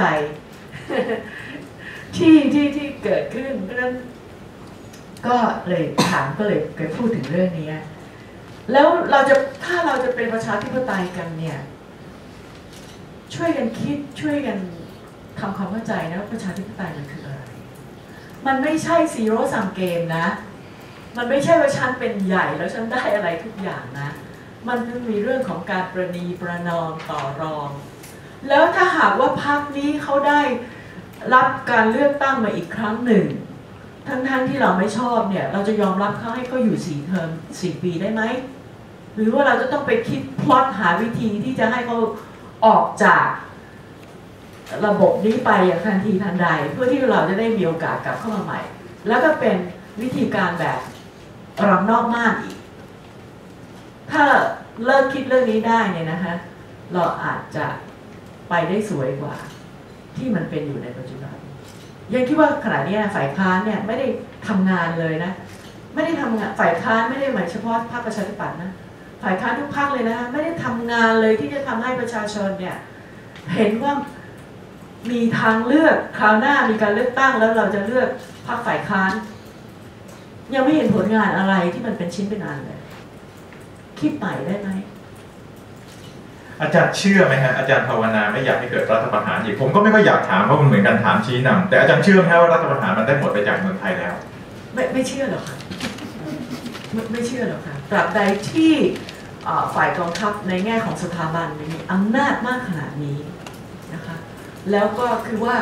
ที่เกิดขึ้นเพราะฉะนั้นก็เลยถามก็เลยไปพูดถึงเรื่องนี้แล้วถ้าเราจะเป็นประชาธิปไตยกันเนี่ยช่วยกันคิดช่วยกันทำความเข้าใจนะว่าประชาธิปไตยมันคืออะไรมันไม่ใช่ซีโร่ซัมเกมนะมันไม่ใช่ว่าฉันเป็นใหญ่แล้วฉันได้อะไรทุกอย่างนะมันมีเรื่องของการประนีประนอมต่อรองแล้วถ้าหากว่าพรรคนี้เขาได้รับการเลือกตั้งมาอีกครั้งหนึ่งทั้งที่เราไม่ชอบเนี่ยเราจะยอมรับเขาให้เขาอยู่4 เทอม 4 ปีได้ไหมหรือว่าเราจะต้องไปคิดพล็อตหาวิธีที่จะให้เขาออกจากระบบนี้ไปอย่างทันทีทันใดเพื่อที่เราจะได้มีโอกาสกลับเข้ามาใหม่แล้วก็เป็นวิธีการแบบรำนอกม่านอีกถ้าเลิกคิดเรื่องนี้ได้เนี่ยนะคะเราอาจจะไปได้สวยกว่าที่มันเป็นอยู่ในปัจจุบันยังคิดว่าขณะนี้ฝ่ายค้านเนี่ยไม่ได้ทำงานเลยนะไม่ได้ทำงานฝ่ายค้านไม่ได้หมายเฉพาะพรรคประชาธิปัตย์นะฝ่ายค้านทุกพรรคเลยนะไม่ได้ทำงานเลยที่จะทำให้ประชาชนเนี่ยเห็นว่ามีทางเลือกคราวหน้ามีการเลือกตั้งแล้วเราจะเลือกพรรคฝ่ายค้านยังไม่เห็นผลงานอะไรที่มันเป็นชิ้นเป็นอันเลยคิดใหม่ได้ไหมอาจารย์เชื่อไหมฮะอาจารย์ภาวนาไม่อยากให้เกิดรัฐประหารอีกผมก็ไม่ค่อยอยากถามเพราะมันเหมือนกันถามชี้นำแต่อาจารย์เชื่อไหมว่ารัฐประหารมันได้หมดไปจากเมืองไทยแล้วไม่เชื่อหรอกค่ะไม่เชื่อหรอกค่ะตราบใดที่ฝ่ายกองทัพในแง่ของสถาบันมีอำนาจมากขนาดนี้นะคะแล้วก็คือว่า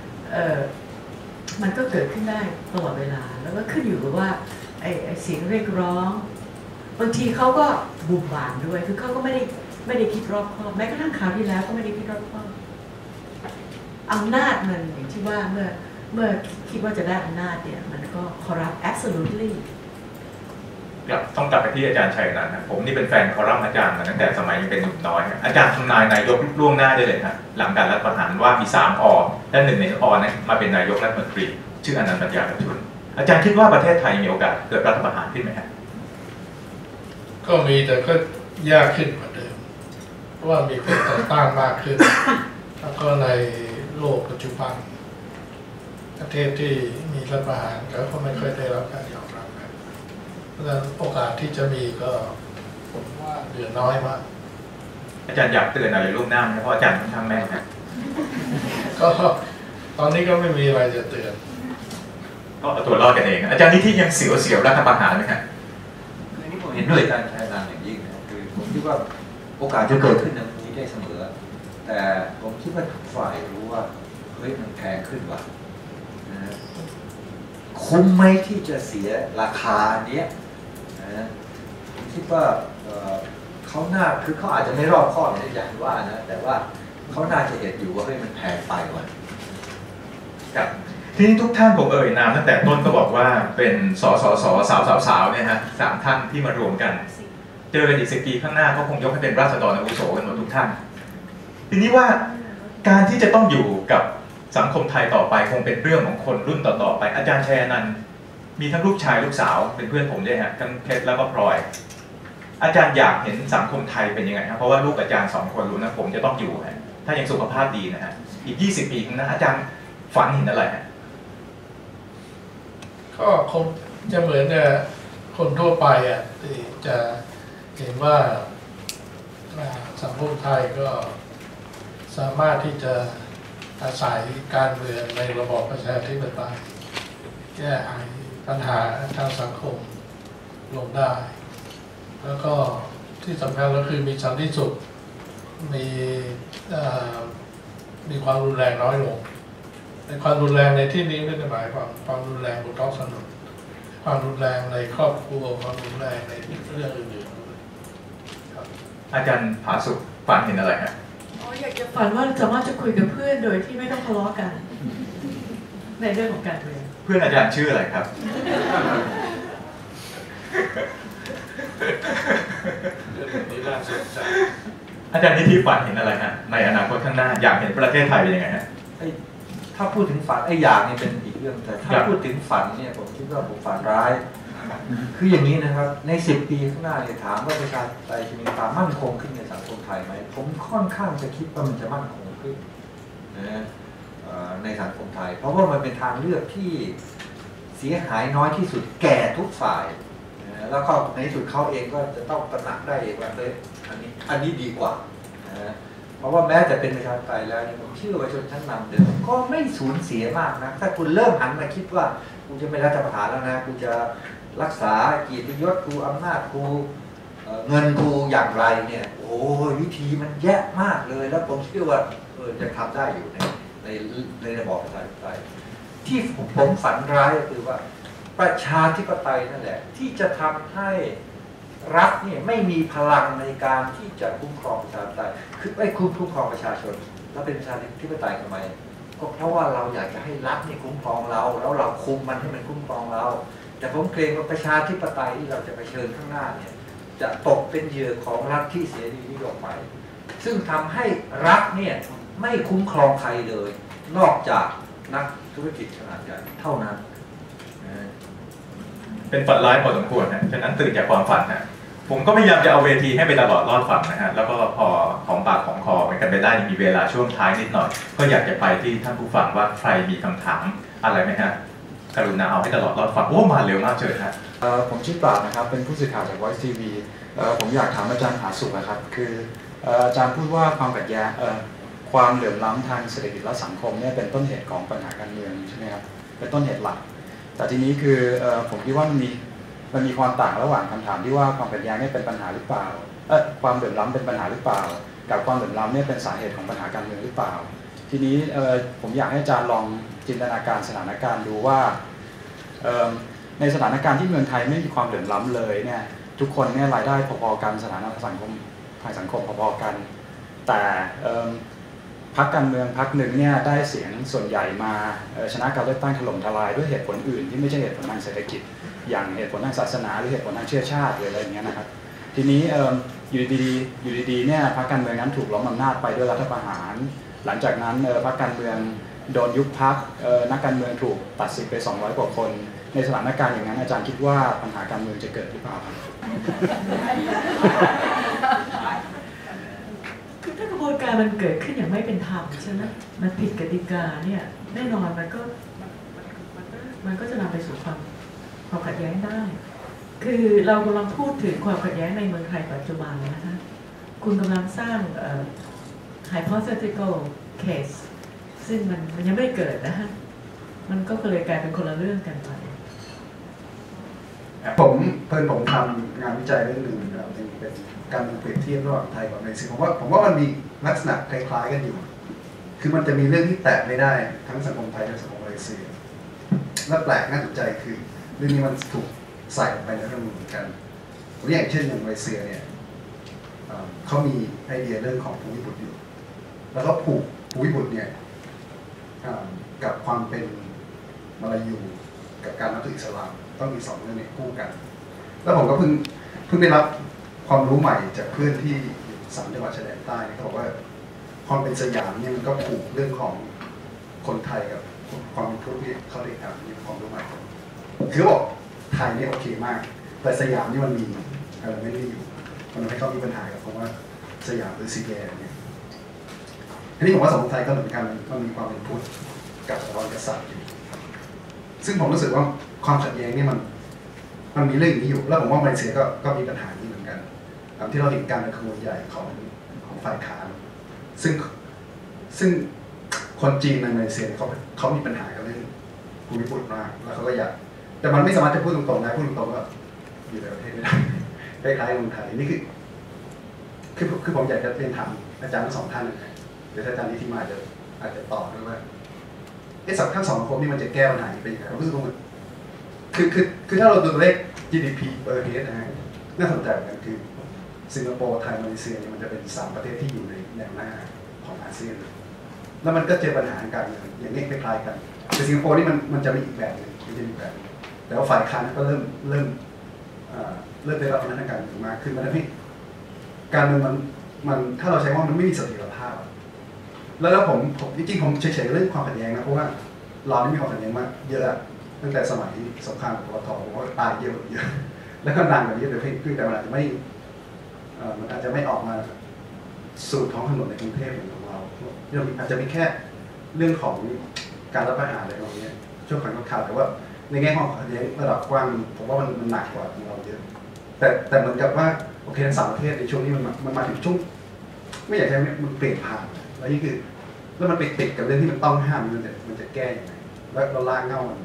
มันก็เกิดขึ้นได้ตลอดเวลาแล้วก็ขึ้นอยู่กับว่าไอ้เสียงเรียกร้องบางทีเขาก็บุ่มบามด้วยคือเขาก็ไม่ได้คิดรอบคอบแม้กระทั่งคราวที่แล้วก็ไม่ได้คิดรอบคอบอำนาจมันอย่างที่ว่าเมื่อคิดว่าจะได้อำนาจเนี่ยมันก็ corrupt absolutely ต้องกลับไปที่อาจารย์ชัยนันท์นะผมนี่เป็นแฟนคอรัมน์อาจารย์มาตั้งแต่สมัยยังเป็นหนุ่มน้อยอาจารย์ทำนายนายกล่วงหน้าได้เลยครับหลังการรัฐประหารว่ามี3 อและ1 ในอนั้นมาเป็นนายกรัฐมนตรีชื่ออนันต์ปัญญารชุนอาจารย์คิดว่าประเทศไทยมีโอกาสเกิดรัฐประหารขึ้นไหมครับก็มีแต่ก็ยากขึ้นกว่าเดิมเพราะว่ามีคนต่อต้านมากขึ้นแล้วก็ในโลกปัจจุบันประเทศที่มีรัฐประหารก็ไม่ค่อยได้รับการยอมรับกันเพราะฉะนั้นโอกาสที่จะมีก็ผมว่าเหลือน้อยมากอาจารย์อยากเตือนอะไรล่วงหน้าไหมเพราะอาจารย์ค่อนข้างแม่นนะก็ตอนนี้ก็ไม่มีอะไรจะเตือนก็เอาตัวรอดกันเองอาจารย์นิธิยังเสียวรัฐประหารไหมครับอันนี้ผมเห็นด้วยอาจารย์ชัยนันท์อย่างยิ่งนะคือผมคิดว่าโอกาสจะเกิดขึ้นในวันนี้ได้เสมอแต่ผมคิดว่าทุกฝ่ายรู้ว่าเฮ้ยมันแพงขึ้นว่ะนะคุ้มไหมที่จะเสียราคาเนี้ยนะผมคิดว่าเขาน่าคือเขาอาจจะไม่รอบคอบอย่างว่านะแต่ว่าเขาน่าจะเห็นอยู่ว่าเฮ้ยมันแพงไปว่ะครับที่ทุกท่านผมนามตั้งแต่ต้นก็บอกว่าเป็นสสาวเนี่ยฮะ3 ท่านที่มารวมกันเจอกันอีก10 ปีข้างหน้าก็คงยกให้เป็นราษฎรอาวุโสกันหมดทุกท่านทีนี้ว่าการที่จะต้องอยู่กับสังคมไทยต่อไปคงเป็นเรื่องของคนรุ่นต่อๆไปอาจารย์ชัยนันท์มีทั้งลูกชายลูกสาวเป็นเพื่อนผมด้วยฮะทั้งเพชรแล้วก็พลอยอาจารย์อยากเห็นสังคมไทยเป็นยังไงครับเพราะว่าลูกอาจารย์2 คนรู้นะผมจะต้องอยู่ฮะถ้ายังสุขภาพดีนะฮะอีก20 ปีข้างหน้าอาจารย์ฝันเห็นอะไรฮะก็คงจะเหมือนคนทั่วไปที่จะเห็นว่าสังคมไทยก็สามารถที่จะอาศัยการเมืองในระบอบประชาธิปไตยแก้ไขปัญหาทางสังคมลงได้แล้วก็ที่สำคัญก็คือมีสันติสุขมีความรุนแรงน้อยลงในความรุนแรงในที่นี้ไม่ได้หมายความรุนแรงบนท้องถนนความรุนแรงในครอบครัวความรุนแรงในเรื่องอื่นๆครับอาจารย์ผาสุกฝันเห็นอะไรฮะอยากจะฝฝันว่าสามารถจะคุยกับเพื่อนโดยที่ไม่ต้องทะเลาะกันในเรื่องของการเมืองเพื่อนอาจารย์ชื่ออะไรครับอาจารย์นิติฝันเห็นอะไรฮะในอนาคตข้างหน้าอยากเห็นประเทศไทยเป็นยังไงฮะถ้าพูดถึงฝันอยากนี่เป็นอีกเรื่องแต่ถ้าพูดถึงฝันเนี่ยผมคิดว่าผมฝันร้ายคืออย่างนี้นะครับใน10 ปีข้างหน้าเนี่ยถามว่าประชาธิปไตยจะมีความมั่นคงขึ้นในสังคมไทยไหมผมค่อนข้างจะคิดว่ามันจะมั่นคงขึ้นนะในสังคมไทยเพราะว่ามันเป็นทางเลือกที่เสียหายน้อยที่สุดแก่ทุกฝ่ายนะแล้วก็ในที่สุดเขาเองก็จะต้องตระหนักได้ว่าอันนี้ดีกว่านะเพราะว่าแม้แต่เป็นประชาธิปไตยแล้วผมเชื่อว่าชนชั้นนำเดิมก็ไม่สูญเสียมากนะถ้าคุณเริ่มหันมาคิดว่ากูจะไม่รัฐประหารแล้วนะกูจะรักษาเกียรติยศกูอำนาจกูเงินกูอย่างไรเนี่ยโอ้วิธีมันแย่มากเลยแล้วผมเชื่อว่าจะทำได้อยู่ในระบอบประชาธิปไตยที่ผมฝันร้ายก็คือว่าประชาธิปไตยนั่นแหละที่จะทำให้รัฐเนี่ยไม่มีพลังในการที่จะคุ้มครองประชาธิปไตยคือไม่คุ้มครองประชาชนแล้วเป็นประชาธิปไตยทำไมก็เพราะว่าเราอยากจะให้รัฐเนี่ยคุ้มครองเราแล้วเราคุมมันให้มันคุ้มครองเราแต่ผมเกรงว่าประชาธิปไตยที่เราจะเผชิญข้างหน้าเนี่ยจะตกเป็นเหยื่อของรัฐที่เสรีนิยมใหม่ซึ่งทำให้รัฐเนี่ยไม่คุ้มครองใครเลยนอกจากนักธุรกิจขนาดใหญ่เท่านั้นเป็นฝันร้ายพอสมควรนะฉะนั้นตื่นจากความฝันนะผมก็พยายามจะเอาเวทีให้ไปตลอดรอดฝันนะฮะแล้วก็พอของปากของคอมันกันไปได้มีเวลาช่วงท้ายนิดหน่อยก็อยากจะไปที่ท่านผู้ฟังว่าใครมีคำถามอะไรไหมฮะกรุณาเอาให้ตลอดรอดฝันโอ้มาเร็วมากเชิญฮะผมชื่อปราดนะครับเป็นผู้สื่อข่าวจาก Voice TV ผมอยากถามอาจารย์ผาสุกนะครับคืออาจารย์พูดว่าความขัดแย้งความเหลื่อมล้ำทางเศรษฐกิจและสังคมเนี่ยเป็นต้นเหตุของปัญหาการเมืองใช่ไหมครับเป็นต้นเหตุหลักแต่ทีนี้คือผมคิดว่ามันมีความต่างระหว่างคำถามที่ว่าความขัดแย้งเนี่ยเป็นปัญหาหรือเปล่าความเหลื่อมล้ำเป็นปัญหาหรือเปล่ากับความเหลื่อมล้ำเนี่ยเป็นสาเหตุของปัญหาการเมืองหรือเปล่าทีนี้ผมอยากให้อาจารย์ลองจินตนาการสถานการณ์ดูว่าในสถานการณ์ที่เมืองไทยไม่มีความเหลื่อมล้ำเลยเนี่ยทุกคนเนี่ยรายได้พอๆกันสถานะสังคมทางสังคมพอๆกันแต่พรรคการเมืองพรรคหนึ่งเนี่ยได้เสียงส่วนใหญ่มาชนะการเลือกตั้งถล่มทลายด้วยเหตุผลอื่นที่ไม่ใช่เหตุผลทางเศรษฐกิจอย่างเหตุผลทางศาสนาหรือเหตุผลทางเชื้อชาติหรืออะไรอย่างเงี้ยนะครับทีนี้อยู่ดีๆเนี่ยพรรคการเมืองนั้นถูกล้มอำนาจไปด้วยรัฐประหารหลังจากนั้นพรรคการเมืองโดนยุบพรรคนักการเมืองถูกตัดสิทธิ์ไป200 กว่าคนในสถานการณ์อย่างนั้นอาจารย์คิดว่าปัญหาการเมืองจะเกิดหรือเปล่าครับคือถ้ากระบวนการมันเกิดขึ้นอย่างไม่เป็นธรรมใช่ไหมมันผิดกติกาเนี่ยแน่นอนมันก็จะนำไปสู่ความขัดแย้งได้คือเรากำลังพูดถึงความขัดแย้งในเมืองไทยปัจจุบันนะคะคุณกำลังสร้าง hypothetical case ซึ่งมันยังไม่เกิดนะฮะมันก็เลยกลายเป็นคนละเรื่องกันไปผมทำงานวิจัยเรื่องหนึ่งเป็นการเปรียบเทียบระหว่างไทยกับมาเลเซียผมว่ามันมีลักษณะคล้ายๆกันอยู่คือมันจะมีเรื่องที่แตะไม่ได้ทั้งสังคมไทยและสังคมมาเลเซียและแปลกน่าสนใจคือเรื่องนี้มันถูกใส่ลงไปในรัฐธรรมนูญเหมือนกันอย่างเช่นอย่างมาเลเซียเนี่ยเขามีไอเดียเรื่องของภูมิบุตรอยู่แล้วก็ผูกภูมิบุตรเนี่ยกับความเป็นมาลายูกับการนับถืออิสลามต้องมี2 เรื่องนี้คู่กันแล้วผมก็เพิ่งได้รับความรู้ใหม่จากเพื่อนที่3 จังหวัดชายแดนใต้เขาบอกว่าความเป็นสยามเนี่ยมันก็ผูกเรื่องของคนไทยกับความเป็นพุทธที่เขาเรียกกันมีความรู้ใหม่คือบอกไทยนี่โอเคมากแต่สยามนี่มันมีอะไรไม่ได้อยู่มันทำให้เขามีปัญหากับคำว่าสยามหรือซีแกเนี่ยทีนี้ผมว่าสังคมไทยก็เหมือนกันมันมีความเป็นพุทธกับสถาบันกษัตริย์อยู่ซึ่งผมรู้สึกว่าความขัดแย้งนี่มันมีเรื่องนี้อยู่แล้วผมว่ามาเลเซียก็มีปัญหานี้เหมือนกันที่เราเห็นการเป็นขบวนใหญ่ของฝ่ายค้านซึ่งคนจีนในมาเลเซียเขามีปัญหากับเรื่องภูมิพุทธมากแล้วเขาก็อยากแต่มันไม่สามารถจะพูดตรงๆได้พูดตรงๆว่าอยู่ในประเทศไม่ได้คล้ายๆเมืองไทยนี่คือผมอยากจะเรียนถามอาจารย์ทั้ง2 ท่านหรืออาจารย์ที่มาอาจจะตอบด้วยว่าทั้ง2 สังคมนี่มันจะแก้ปัญหานี้เป็นยังไงรู้สึกว่าคือถ้าเราดูเลข GDP per head นะฮะน่าสนใจเหมือนกันคือสิงคโปร์ไทยมาเลเซียมันจะเป็น3 ประเทศที่อยู่ในแนวหน้าพของอาเซียนแล้วมันก็เจอปัญหาการเมืองอย่างนี้คล้ายๆกันแต่สิงคโปร์นี่มันจะมีอีกแบบหนึ่งมันจะมีแบบแต่ว่าฝ่ายค้านก็เริ่มได้รับอำนาจการเมืองมากขึ้นมันทำให้การเมืองมันถ้าเราใช้ว่ามันไม่มีเสถียรภาพแล้วผมจริงๆผมเฉยๆเรื่องความขัดแย้งนะเพราะว่าเรานี่มีความขัดแย้งมากเยอะตั้งแต่สมัยสงครามปตทผมว่าตายเยอะแล้วก็ดังแบบนี้แต่เพียงแต่มันอาจจะไม่ออกมาสู่ท้องถนนในกรุงเทพของเราอาจจะมีแค่เรื่องของการรับประหารอะไรแบบนี้ช่วงข่าวแต่ว่าในแง่ของขัดแย้งระดับกว้างผมว่ามันหนักกว่าของเราเยอะแต่เหมือนกับว่าโอเคทั้ง3ประเทศในช่วงนี้มันมาถึงช่วงไม่อยากใช้มันเปลี่ยนผ่านแล้วนี่คือแล้วมันไปติดกับเรื่องที่มันต้องห้ามมันจะแก้ยังไงแล้วเราล่างเง่ามัน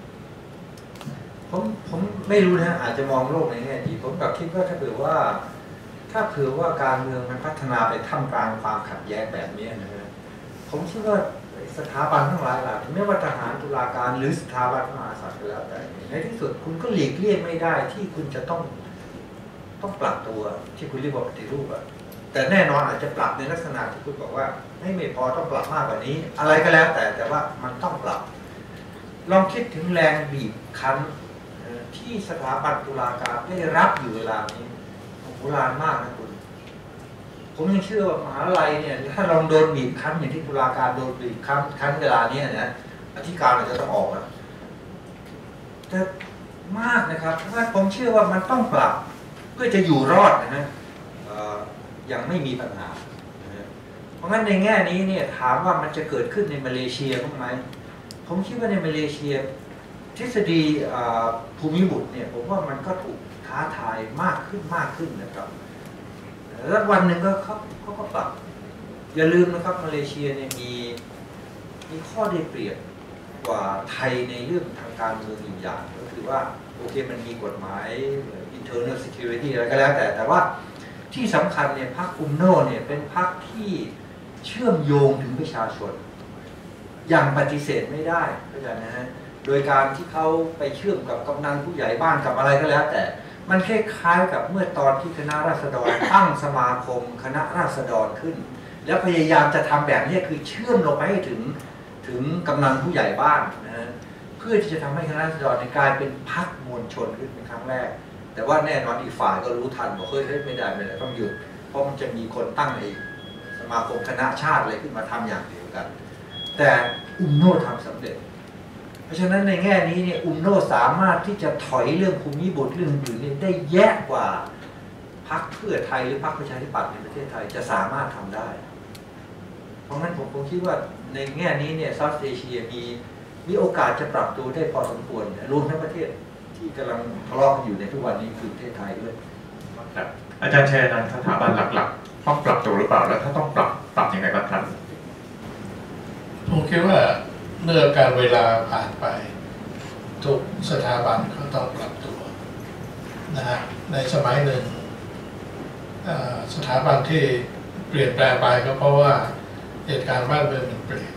ผมไม่รู้นะอาจจะมองโลกในแง่ดีผมแบบคิดว่าถ้าเผื่อว่าการเมืองมันพัฒนาไปท่ามกลางความขัดแย้งแบบนี้นะฮะผมคิดว่าสถาบันทั้งหลายเหล่านี้ไม่ว่าทหารตุลาการหรือสถาบันมหากษัตริย์ก็แล้วแต่ในที่สุดคุณก็หลีกเลี่ยงไม่ได้ที่คุณจะต้องปรับตัวที่คุณเรียกว่าปฏิรูปอะแต่แน่นอนอาจจะปรับในลักษณะที่คุณบอกว่าไม่พอต้องปรับมากกว่านี้อะไรก็แล้วแต่ว่ามันต้องปรับลองคิดถึงแรงบีบคั้นที่สถาบันตุลาการได้รับอยู่เวลานี้โบราณมากนะคุณผมยังเชื่อว่ามหาลัยเนี่ยถ้าลองโดนบีบคั้นอย่างที่ตุลาการโดนบีบคั้นเวลานี้นะอธิการอาจจะต้องออกนะแต่มากนะครับเพราะว่าผมเชื่อว่ามันต้องปรับเพื่อจะอยู่รอดนะฮะยังไม่มีปัญหาเพราะงั้นในแง่นี้เนี่ยถามว่ามันจะเกิดขึ้นในมาเลเซียบ้างไหมผมคิดว่าในมาเลเซียทฤษฎีภูมิบุตรเนี่ยผมว่ามันก็ถูกท้าทายมากขึ้นนะครับแล้ววันหนึ่งก็เขาก็ปรับอย่าลืมนะครับมาเลเซียเนี่ยมีข้อได้เปรียบกว่าไทยในเรื่องทางการเมืองอีกอย่างก็คือว่าโอเคมันมีกฎหมาย internal security อะไรก็แล้วแต่ว่าที่สำคัญเนี่ยพรรคอุมโนเนี่ยเป็นพรรคที่เชื่อมโยงถึงประชาชนอย่างปฏิเสธไม่ได้เข้าใจนะฮะโดยการที่เขาไปเชื่อมกับกำนันผู้ใหญ่บ้านกับอะไรก็แล้วแต่มันคล้ายๆกับเมื่อตอนที่คณะราษฎรตั้งสมาคมคณะราษฎรขึ้นแล้วพยายามจะทำแบบนี้คือเชื่อมลงไปให้ถึงกำนันผู้ใหญ่บ้านนะฮะเพื่อที่จะทำให้คณะราษฎรกลายเป็นพรรคมวลชนขึ้นเป็นครั้งแรกแต่ว่าแน่นอนอีกฝ่ายก็รู้ทันบอกเฮ้ยไม่ได้ต้องหยุดเพราะมันจะมีคนตั้งไอ้สมาคมคณะชาติอะไรขึ้นมาทำอย่างเดียวกันแต่อุมโนทำสำเร็จเพราะฉะนั้นในแง่นี้เนี่ยอุมโนสามารถที่จะถอยเรื่องภูมิบุตรเรื่องอื่นนี่ได้แย่กว่าพรรคเพื่อไทยหรือพรรคประชาธิปัตย์ในประเทศไทยจะสามารถทำได้เพราะงั้นผมคิดว่าในแง่นี้เนี่ยเซาท์เอเชียมีโอกาสจะปรับตัวได้พอสมควรรวมทั้งประเทศที่กำลังทะเลาะกันอยู่ในทุกวันนี้คือประเทศไทยด้วยครับอาจารย์แชร์นั้นสถาบันหลักๆต้องปรับตัวหรือเปล่าแล้วถ้าต้องปรับยังไงบ้างครับผมคิดว่าเมื่อการเวลาผ่านไปทุกสถาบันก็ต้องปรับตัวนะฮะในสมัยหนึ่งสถาบันที่เปลี่ยนแปลงไปก็เพราะว่าเหตุการณ์บ้านเมืองมันเปลี่ยน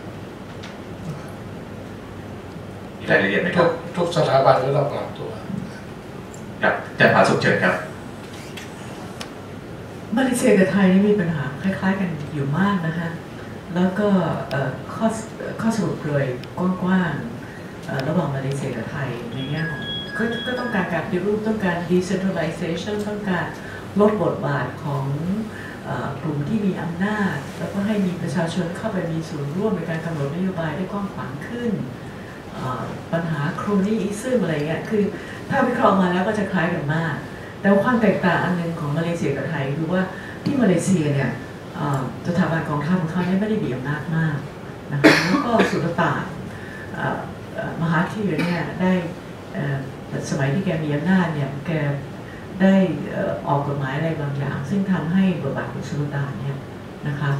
มีรายละเอียดไหมครับทุกสถาบันก็ต้องปรับตัวครับอาจารย์ผาสุขเชิญครับมาเลเซียกับไทยนี่มีปัญหาคล้ายๆกันอยู่มากนะคะแล้วก็ข้อสรุปโดยกว้างๆระหว่างมาเลเซียกับไทยในแง่ของก็ต้องการการปฏิรูปต้องการ decentralization ต้องการลดบทบาทของกลุ่มที่มีอำนาจแล้วก็ให้มีประชาชนเข้าไปมีส่วนร่วมในการกำหนดนโยบายได้กว้างขวางขึ้นปัญหาโครนีอิซึมอะไรเงี้ยคือถ้าวิเคราะห์มาแล้วก็จะคล้ายกันมากแต่ความแตกต่างอันหนึ่งของมาเลเซียกับไทยคือว่าที่มาเลเซียเนี่ยสถาบันกองทัพของเขาไม่ได้มีอำนาจมากนะคะแล้วก็สุลต่านมหาธีรเนี่ยได้สมัยที่แกมีอำนาจเนี่ยแกได้ออกกฎหมายอะไรบางอย่างซึ่งทำให้บทบาทของสุลต่านเนี่ยนะคะ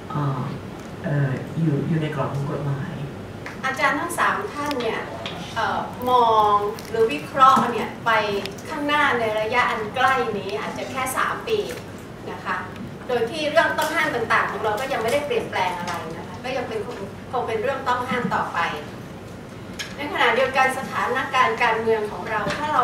อยู่ในกรอบของกฎหมายอาจารย์ทั้ง3ท่านเนี่ยมองหรือวิเคราะห์เนี่ยไปข้างหน้าในระยะอันใกล้นี้อาจจะแค่3 ปีนะคะโดยที่เรื่องต้องห้ามต่างๆของเราก็ยังไม่ได้เปลี่ยนแปลงอะไรนะคะก็ยังคงเป็นเรื่องต้องห้ามต่อไปในขณะเดียวกันสถานการณ์การเมืองของเราถ้าเรา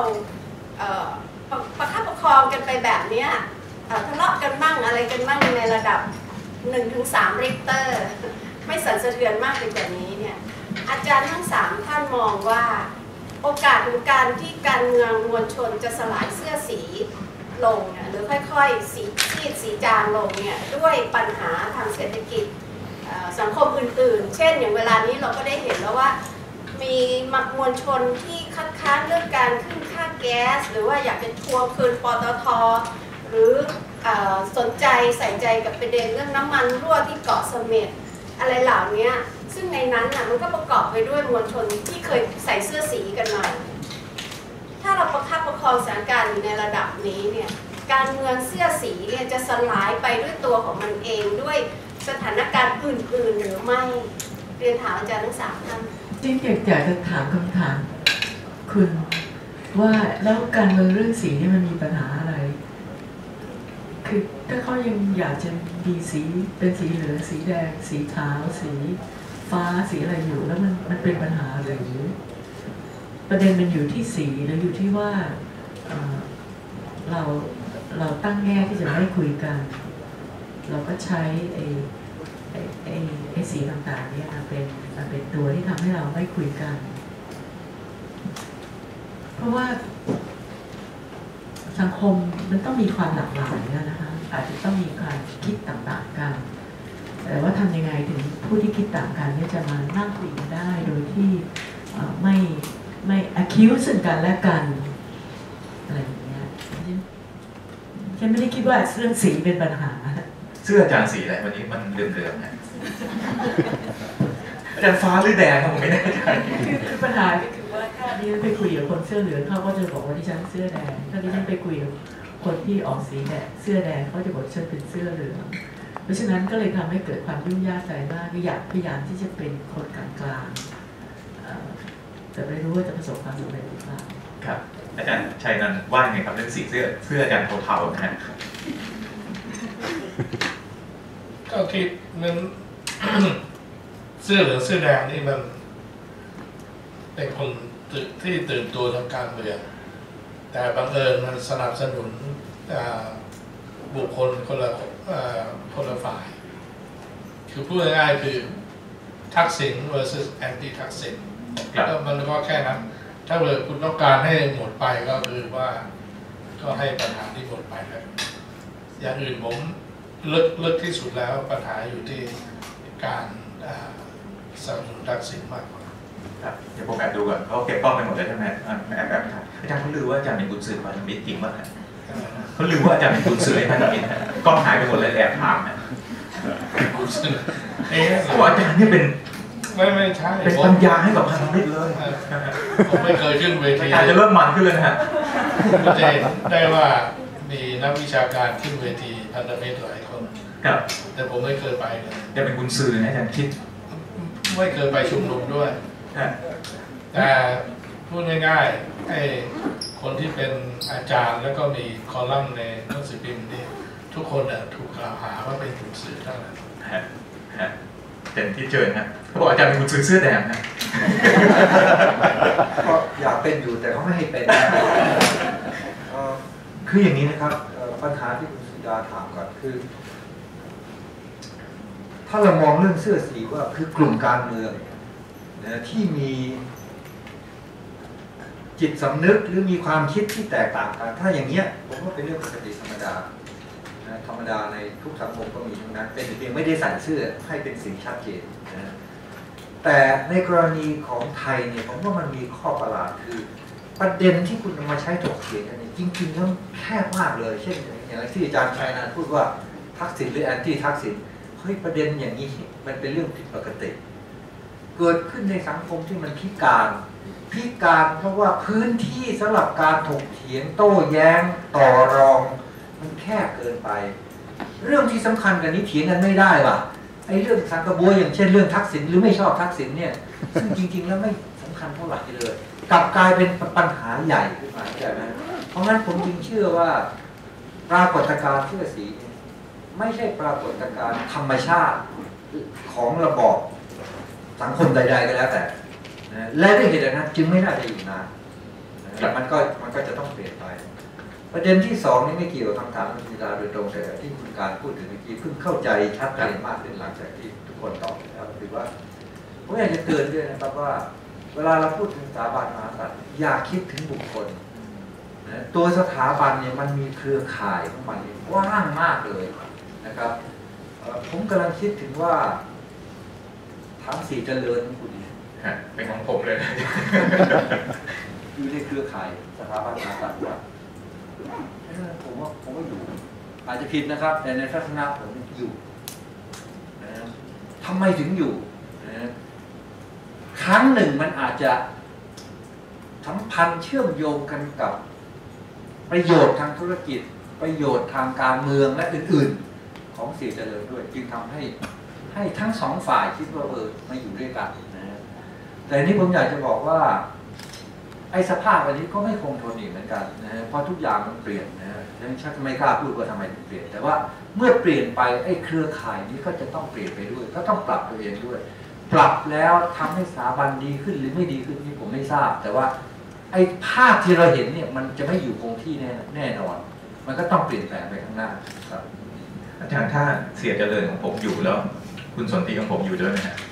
ประคับประคองกันไปแบบนี้ทะเลาะกันบ้างอะไรกันบ้างในระดับ 1-3 ริกเตอร์ไม่สั่นสะเทือนมากไปกว่านี้เนี่ยอาจารย์ทั้ง3ท่านมองว่าโอกาสของการที่การเมืองมวลชนจะสลายเสื้อสีลงเนี่ยหรือค่อยๆสีซีดสีจางลงเนี่ยด้วยปัญหาทางเศรษฐกิจสังคมอื่นๆเช่นอย่างเวลานี้เราก็ได้เห็นแล้วว่ามีมวลชนที่คัดค้านเรื่องการขึ้นค่าแก๊สหรือว่าอยากจะทวงคืนปตท.หรือสนใจใส่ใจกับประเด็นเรื่องน้ำมันรั่วที่เกาะเสม็ดอะไรเหล่านี้ซึ่งในนั้นน่ะมันก็ประกอบไปด้วยมวลชนที่เคยใส่เสื้อสีกันมาถ้าเราประคับประคองสถานการณ์อยู่ในระดับนี้เนี่ยการเมืองเสื้อสีเนี่ยจะสลายไปด้วยตัวของมันเองด้วยสถานการณ์อื่นๆหรือไม่เรียนถามอาจารย์ทั้ง3ท่านจริงอยากจะถามคำถามคุณว่าแล้วการเมืองเรื่องสีนี่มันมีปัญหาอะไรคือถ้าเขายังอยากจะมีสีเป็นสีเหลืองสีแดงสีขาวสีฟ้าสีอะไรอยู่แล้วมันเป็นปัญหาหรือประเด็นมันอยู่ที่สีหรืออยู่ที่ว่าเราตั้งแง่ที่จะไม่คุยกันเราก็ใช้ไอ้สีต่างๆเนี่ยเป็นตัวที่ทำให้เราไม่คุยกันเพราะว่าสังคมมันต้องมีความหลากหลายนะคะอาจจะต้องมีการคิดต่างๆกันแต่ว่าทำยังไงถึงผู้ที่คิดต่างกันเนี่ยจะมานั่งคุยกันได้โดยที่ไม่ accuse ซึ่งกันและกันอะไรอย่างเงี้ยฉันไม่ได้คิดว่าเรื่องสีเป็นปัญหาเสื้ออาจารย์สีอะไรวันนี้มันเรืองๆนะอาจารย์ฟ้าหรือแดงผมไม่แน่ใจคือปัญหาก็คือว่าถ้าดิฉันไปคุยกับคนเสื้อเหลืองเขาก็จะบอกว่าดิฉันเสื้อแดงถ้าดิฉันไปคุยกับคนที่ออกสีแดงเสื้อแดงเขาจะบอกฉันเป็นเสื้อเหลืองเพราะฉะนั้นก็เลยทำให้เกิดความยุ่งยากใจมากอยากพยายามที่จะเป็นคนกลางๆแต่ไม่รู้ว่าจะประสบความสำเร็จหรือเปล่าครับอาจารย์ชัยนันท์ว่าไงครับเรื่องสีเสื้ออาจารย์เทาๆนะฮะก็คิดมันเสื้อเหลืองเสื้อแดงนี่มันเป็นคนที่ตื่นตัวทางการเมืองแต่บังเอิญมันสนับสนุนบุคคลคนละฝ่ายคือพูดง่ายๆคือทักษิณ versus anti ทักษิณแล้วมันก็แค่นั้นถ้าเกิดคุณต้องการให้หมดไปก็คือว่าก็ให้ปัญหาที่หมดไปแล้วอย่างอื่นผมลึกที่สุดแล้วปัญหาอยู่ที่การสนับสนุนทักษิณมากกว่าครับเดี๋ยวผมแอบดูก่อนเขาเก็บกล้องไปหมดเลยใช่ไหมแอบอาจารย์เขาลือว่าอาจารย์เป็นกุญสือพันธมิตรจริงป่ะเขาลือว่าอาจารย์เป็นกุญสือพันธมิตรกล้องหายไปหมดเลยแอบถามนะเขาบอกอาจารย์นี่เป็นไม่ใช่เป็นปัญญาให้กับพันธมิตรเลยผมไม่เคยขึ้นเวทีอาจารย์จะเริ่มมันขึ้นเลยนะฮะจะเห็นได้ว่ามีนักวิชาการขึ้นเวทีพันธมิตรหลายคนแต่ผมไม่เคยไปเลยจะเป็นกุญสือนะอาจารย์คิดไม่เคยไปชุมนุมด้วยแต่พูดง่ายๆไอ้คนที่เป็นอาจารย์แล้วก็มีคอลัมน์ในหนังสือพิมพ์นี่ทุกคนถูกกล่าวหาว่าเป็นกุญสือทั้งนั้นเต็มที่เจอนะเขาบอกอาจารย์เป็นกุญสือเสื้อแดงนะก็อยากเป็นอยู่แต่เขาไม่ให้เป็นคืออย่างนี้นะครับปัญหาที่คุณสุดาถามก่อนคือถ้าเรามองเรื่องเสื้อสีว่าคือกลุ่มการเมืองนะที่มีจิตสำนึกหรือมีความคิดที่แตกต่างกันถ้าอย่างเงี้ยผมว่าเป็นเรื่องปกติธรรมดานะธรรมดาในทุกสังคมก็มีทั้งนั้นเป็นเพียงไม่ได้ใส่เสื้อให้เป็นสิ่งชัดเจนนะแต่ในกรณีของไทยเนี่ยผมว่ามันมีข้อประหลาดคือประเด็นที่คุณนำมาใช้ถกเถียงกันจริงๆแล้วแคบมากเลยเช่นอย่างที่อาจารย์ชัยนันท์พูดว่าทักษิณหรือแอนตี้ทักษิณเฮ้ยประเด็นอย่างนี้มันเป็นเรื่องผิดปกติเกิดขึ้นในสังคมที่มันพิการเพราะว่าพื้นที่สำหรับการถกเถียงโต้แย้งต่อรองมันแคบเกินไปเรื่องที่สำคัญกันนี้เถียงกันไม่ได้ว่ะไอ้เรื่องสังกะบัวอย่างเช่นเรื่องทักษิณหรือไม่ชอบทักษิณเนี่ยซึ่งจริงๆแล้วไม่สำคัญเท่าไหร่เลยกลับกลายเป็นปัญหาใหญ่ขึ้นมาใช่ไหมเพราะงั้นผมจึงเชื่อว่าปรากฏการณ์เสื้อสีไม่ใช่ปรากฏการณ์ธรรมชาติของระบอบสังคมใดๆก็แล้วแต่และด้วยเหตุนั้นจึงไม่น่าจะอยู่นานแต่มันก็จะต้องเปลี่ยนไปประเด็นที่สองนี่ไม่เกี่ยวกับคำถามกีฬาโดยตรงแต่ที่คุณการพูดถึงเมื่อกี้เพิ่งเข้าใจชัดเจนมากขึ้นหลังจากที่ทุกคนตอบแล้วคือว่าผมอยากจะเตือนด้วยนะครับว่าเวลาเราพูดถึงสถาบันมหากษัตริย์อย่าคิดถึงบุคคลนะตัวสถาบันเนี่ยมันมีเครือข่ายของมันกว้างมากเลยนะครับผมกำลังคิดถึงว่าทั้งสี่เจริญของคุณเป็นของผมเลยอยู่ในเครือข่ายสถาบันมหากษัตริย์ผมว่าอยู่อาจจะผิดนะครับแต่ในทัศนะผมอยู่ทำไมถึงอยู่ครั้งหนึ่งมันอาจจะสัมพันธ์เชื่อมโยงกันกับประโยชน์ทางธุรกิจประโยชน์ทางการเมืองและอื่นๆของสี่เจริญด้วยจึงทำให้ทั้งสองฝ่ายคิดว่ามาอยู่ด้วยกันนะแต่นี้ผมอยากจะบอกว่าไอ้สภาพอันนี้ก็ไม่คงทนอีกเหมือนกันนะเพราะทุกอย่างมันเปลี่ยนนะฉันชักไม่กล้าพูดว่าทำไมถึงเปลี่ยนแต่ว่าเมื่อเปลี่ยนไปไอ้เครือข่ายนี้ก็จะต้องเปลี่ยนไปด้วยก็ต้องปรับตัวเองด้วยปรับแล้วทำให้สถาบันดีขึ้นหรือไม่ดีขึ้นนี่ผมไม่ทราบแต่ว่าไอ้ภาพที่เราเห็นเนี่ยมันจะไม่อยู่คงที่แน่นอนมันก็ต้องเปลี่ยนแปลงไปข้างหน้าครับอาจารย์ถ้าเสียเจริญของผมอยู่แล้วคุณสนธิของผมอยู่ด้วยไหมฮะ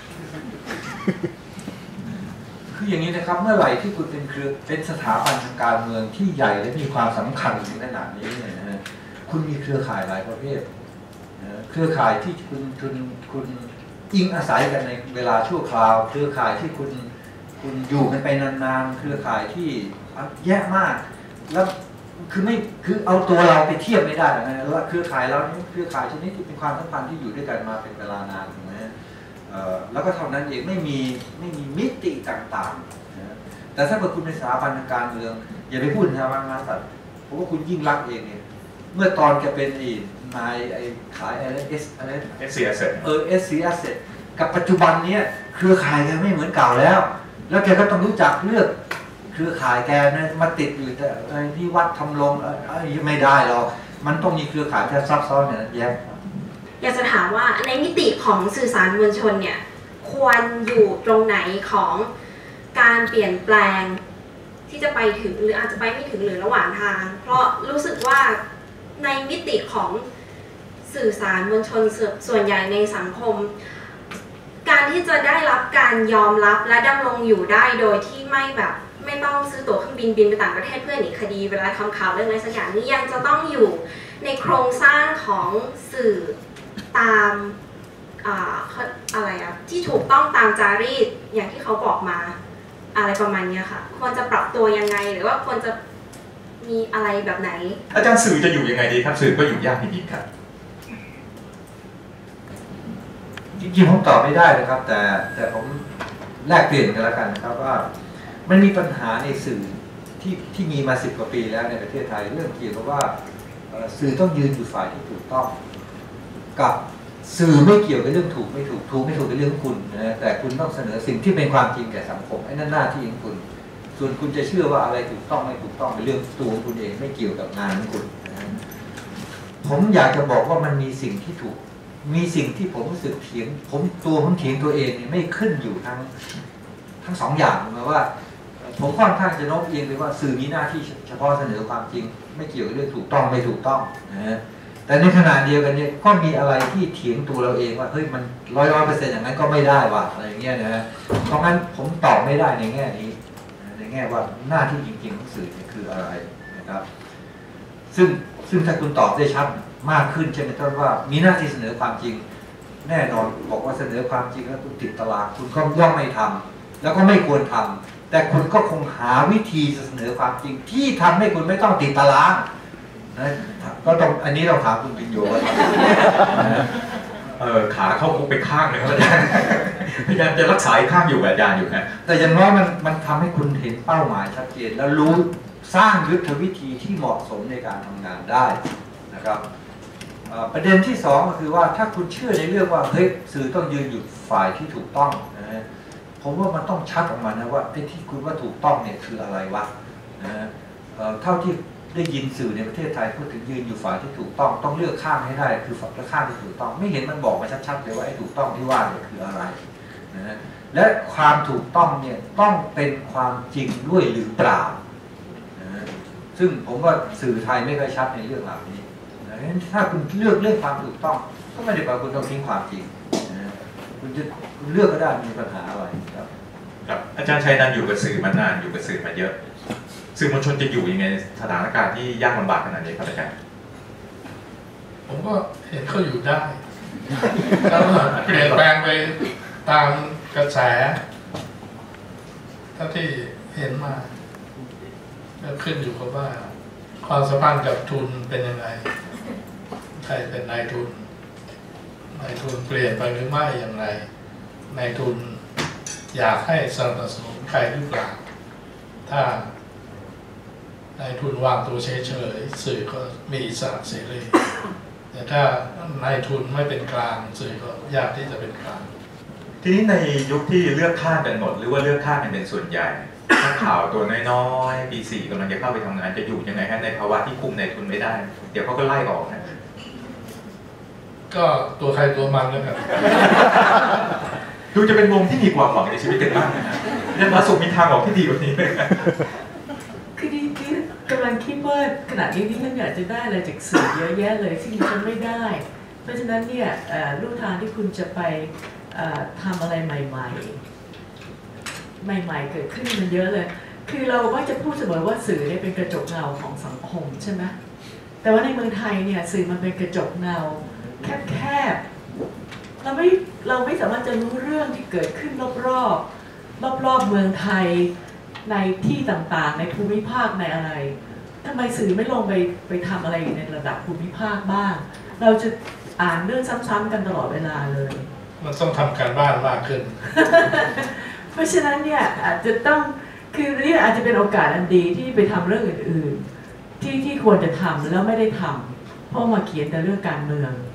คืออย่างนี้นะครับเมื่อไหร่ที่คุณเป็นสถาบันทางการเมืองที่ใหญ่และมีความสำคัญถึงขนาดนี้เนี่ยนะคุณมีเครือข่ายหลายประเภทเครือข่ายที่คุณอิงอาศัยกันในเวลาชั่วคราวเครือข่ายที่คุณอยู่กันไปนานๆเครือข่ายที่แย่มากแล้วคือเอาตัวเราไปเทียบไม่ได้นะว่าเครือข่ายเรานี่เครือข่ายชนิดที่เป็นความสัมพันธ์ที่อยู่ด้วยกันมาเป็นเวลานานนะแล้วก็เท่านั้นเองไม่มีมิติต่างๆนะแต่ถ้าเกิดคุณเป็นสถาบันทางการเมืองอย่าไปพูดสถาบันมหากษัตริย์เพราะว่าคุณยิ่งรักเองเนี่ยเมื่อตอนแกเป็นนายขาย SC Asset SC Asset กับปัจจุบันนี้เครือข่ายแกไม่เหมือนเก่าแล้วแกก็ต้องรู้จักเลือกเครือข่ายแกนะมาติดอยู่แต่ที่วัดทำลงไม่ได้หรอกมันต้องมีเครือข่ายที่ซับซ้อนอย่างนั้นแยะอยากจะถามว่าในมิติของสื่อสารมวลชนเนี่ยควรอยู่ตรงไหนของการเปลี่ยนแปลงที่จะไปถึงหรืออาจจะไปไม่ถึงหรือระหว่างทางเพราะรู้สึกว่าในมิติของสื่อสารมวลชนส่วนใหญ่ในสังคมการที่จะได้รับการยอมรับและดำรงอยู่ได้โดยที่ไม่ต้องซื้อตั๋วเครื่องบินไปต่างประเทศเพื่อหนีคดีเวลาทำข่าวเรื่องอะไรสักอย่างนี้ยังจะต้องอยู่ในโครงสร้างของสื่อตามอะไรที่ถูกต้องตามจารีตอย่างที่เขาบอกมาอะไรประมาณนี้ค่ะควรจะปรับตัวยังไงหรือว่าควรจะมีอะไรแบบไหนอาจารย์สื่อจะอยู่ยังไงดีครับสื่อก็อยู่ยากจริงๆครับจริงๆผมตอบไม่ได้นะครับแต่ผมแลกเปลี่ยนกันแล้วกันนะครับว่ามันมีปัญหาในสื่อที่มีมา10 กว่าปีแล้วในประเทศไทยเรื่องเกี่ยวกับว่าสื่อต้องยืนอยู่ฝ่ายที่ถูกต้องกับสื่อไม่เกี่ยวกับเรื่องถูกไม่ถูกเป็นเรื่องของคุณนะแต่คุณต้องเสนอสิ่งที่เป็นความจริงแก่สังคมไอ้นั่นหน้าที่ของคุณส่วนคุณจะเชื่อว่าอะไรถูกต้องไม่ถูกต้องเป็นเรื่องตัวของคุณเองไม่เกี่ยวกับงานของคุณนะผมอยากจะบอกว่ามันมีสิ่งที่ถูกมีสิ่งที่ผมรู้สึกเถียงผมเถียงตัวเองเนี่ยไม่ขึ้นอยู่ทั้งสองอย่างนะว่าผมค่อนข้างจะโน้มเอียงเลยว่าสื่อมีหน้าที่เฉพาะเสนอความจริงไม่เกี่ยวกับเรื่องถูกต้องไม่ถูกต้องนะแต่ในขณะเดียวกันเนี่ยก็มีอะไรที่เถียงตัวเราเองว่าเฮ้ยมัน100% อย่างนั้นก็ไม่ได้ว่ะอะไรอย่างเงี้ยนะเพราะงั้นผมตอบไม่ได้ในแง่นี้ในแง่ว่าหน้าที่จริงๆของสื่อเนี่ยคืออะไรนะครับซึ่งถ้าคุณตอบได้ชัดมากขึ้นใช่ไหมท่านว่ามีหน้าที่เสนอความจริงแน่นอนบอกว่าเสนอความจริงแล้วคุณติดตารางคุณก็ย่อมไม่ทำแล้วก็ไม่ควรทำแต่คุณก็คงหาวิธีเสนอความจริงที่ทำให้คุณไม่ต้องติดตารางนะก็ต้องอันนี้เราถามคุณปิญโยว่าขาเข้าคุกไปข้างเลยครับอาจารย์พยายามจะรักษาอีกข้างอยู่อาจารย์อยู่นะแต่อย่างน้อยมันทำให้คุณเห็นเป้าหมายชัดเจนแล้วรู้สร้างยุทธวิธีที่เหมาะสมในการทำงานได้นะครับประเด็นที่2ก็คือว่าถ้าคุณเชื่อในเรื่องว่าเฮ้ยสื่อต้องยืนอยู่ฝ่ายที่ถูกต้องนะผมว่ามันต้องชัดออกมานะว่าไอ้ที่คุณว่าถูกต้องเนี่ยคืออะไรวะนะเท่าที่ได้ยินสื่อในประเทศไทยพูดถึงยืนอยู่ฝ่ายที่ถูกต้องเลือกข้างให้ได้คือฝ่ายข้างที่ถูกต้องไม่เห็นมันบอกมาชัดๆเลยว่าไอ้ถูกต้องที่ว่าเนี่ยคืออะไรนะและความถูกต้องเนี่ยต้องเป็นความจริงด้วยหรือเปล่านะซึ่งผมว่าสื่อไทยไม่ค่อยชัดในเรื่องเหล่านี้นะถ้าคุณเลือกเรื่องความถูกต้องก็ไม่ได้แปลว่าคุณต้องทิ้งความจริงนะคุณจะเลือกก็ได้มีปัญหาอะไรครับครับอาจารย์ชัยนันท์อยู่กับสื่อมานานอยู่กับสื่อมาเยอะสื่อมวลชนจะอยู่ยังไงสถานการณ์ที่ยากลำบากขนาดนี้ครับอาจารย์ผมก็เห็นเขาอยู่ได้แล้วเปลี่ยนแปลงไปตามกระแสเท่าที่เห็นมาแล้วขึ้นอยู่กับว่าความสัมพันธ์กับทุนเป็นยังไงใครเป็นนายทุนเปลี่ยนไปหรือไม่อย่างไรนายทุนอยากให้สนับสนุนใครหรือเปล่าถ้านายทุนวางตัวเฉยๆสื่อก็มีอิสระเสรีแต่ถ้านายทุนไม่เป็นกลางสื่อก็ยากที่จะเป็นกลางทีนี้ในยุคที่เลือกข้างกันหมดหรือว่าเลือกข้างกันเป็นส่วนใหญ่ถ้าข่าวตัวน้อยๆปี 4กำลังจะเข้าไปทำงานจะอยู่ยังไงฮะในภาวะที่คุมนายทุนไม่ได้เดี๋ยวเขาก็ไล่ออกนะก็ตัวใครตัวมันแล้วกันดูจะเป็นวงที่มีความหวังในชีวิตกันมากนะยังมาสุขมีทางออกที่ดีกว่านี้เลยคือดีกำลังคิดว่าขณะนี้ที่ฉันอยากจะได้อะไรจากสื่อเยอะแยะเลยซึ่งฉันไม่ได้เพราะฉะนั้นเนี่ยรูทางที่คุณจะไปทำอะไรใหม่ๆเกิดขึ้นมันเยอะเลยคือเราว่าจะพูดเสมอว่าสื่อเนี่ยเป็นกระจกเงาของสังคมใช่ไหมแต่ว่าในเมืองไทยเนี่ยสื่อมันเป็นกระจกเงาแคบๆเราไม่สามารถจะรู้เรื่องที่เกิดขึ้นรอบเมืองไทยในที่ต่างๆในภูมิภาคในอะไรทำไมสื่อไม่ลงไปทำอะไรในระดับภูมิภาคบ้างเราจะอ่านเรื่องซ้ำๆกันตลอดเวลาเลยมันต้องทำการบ้านมากขึ้นเพราะฉะนั้นเนี่ยอาจจะต้องคือนี่อาจจะเป็นโอกาสอันดีที่ไปทำเรื่องอื่นๆที่ควรจะทำแล้วไม่ได้ทำเพราะมาเขียนแต่เรื่องการเมือง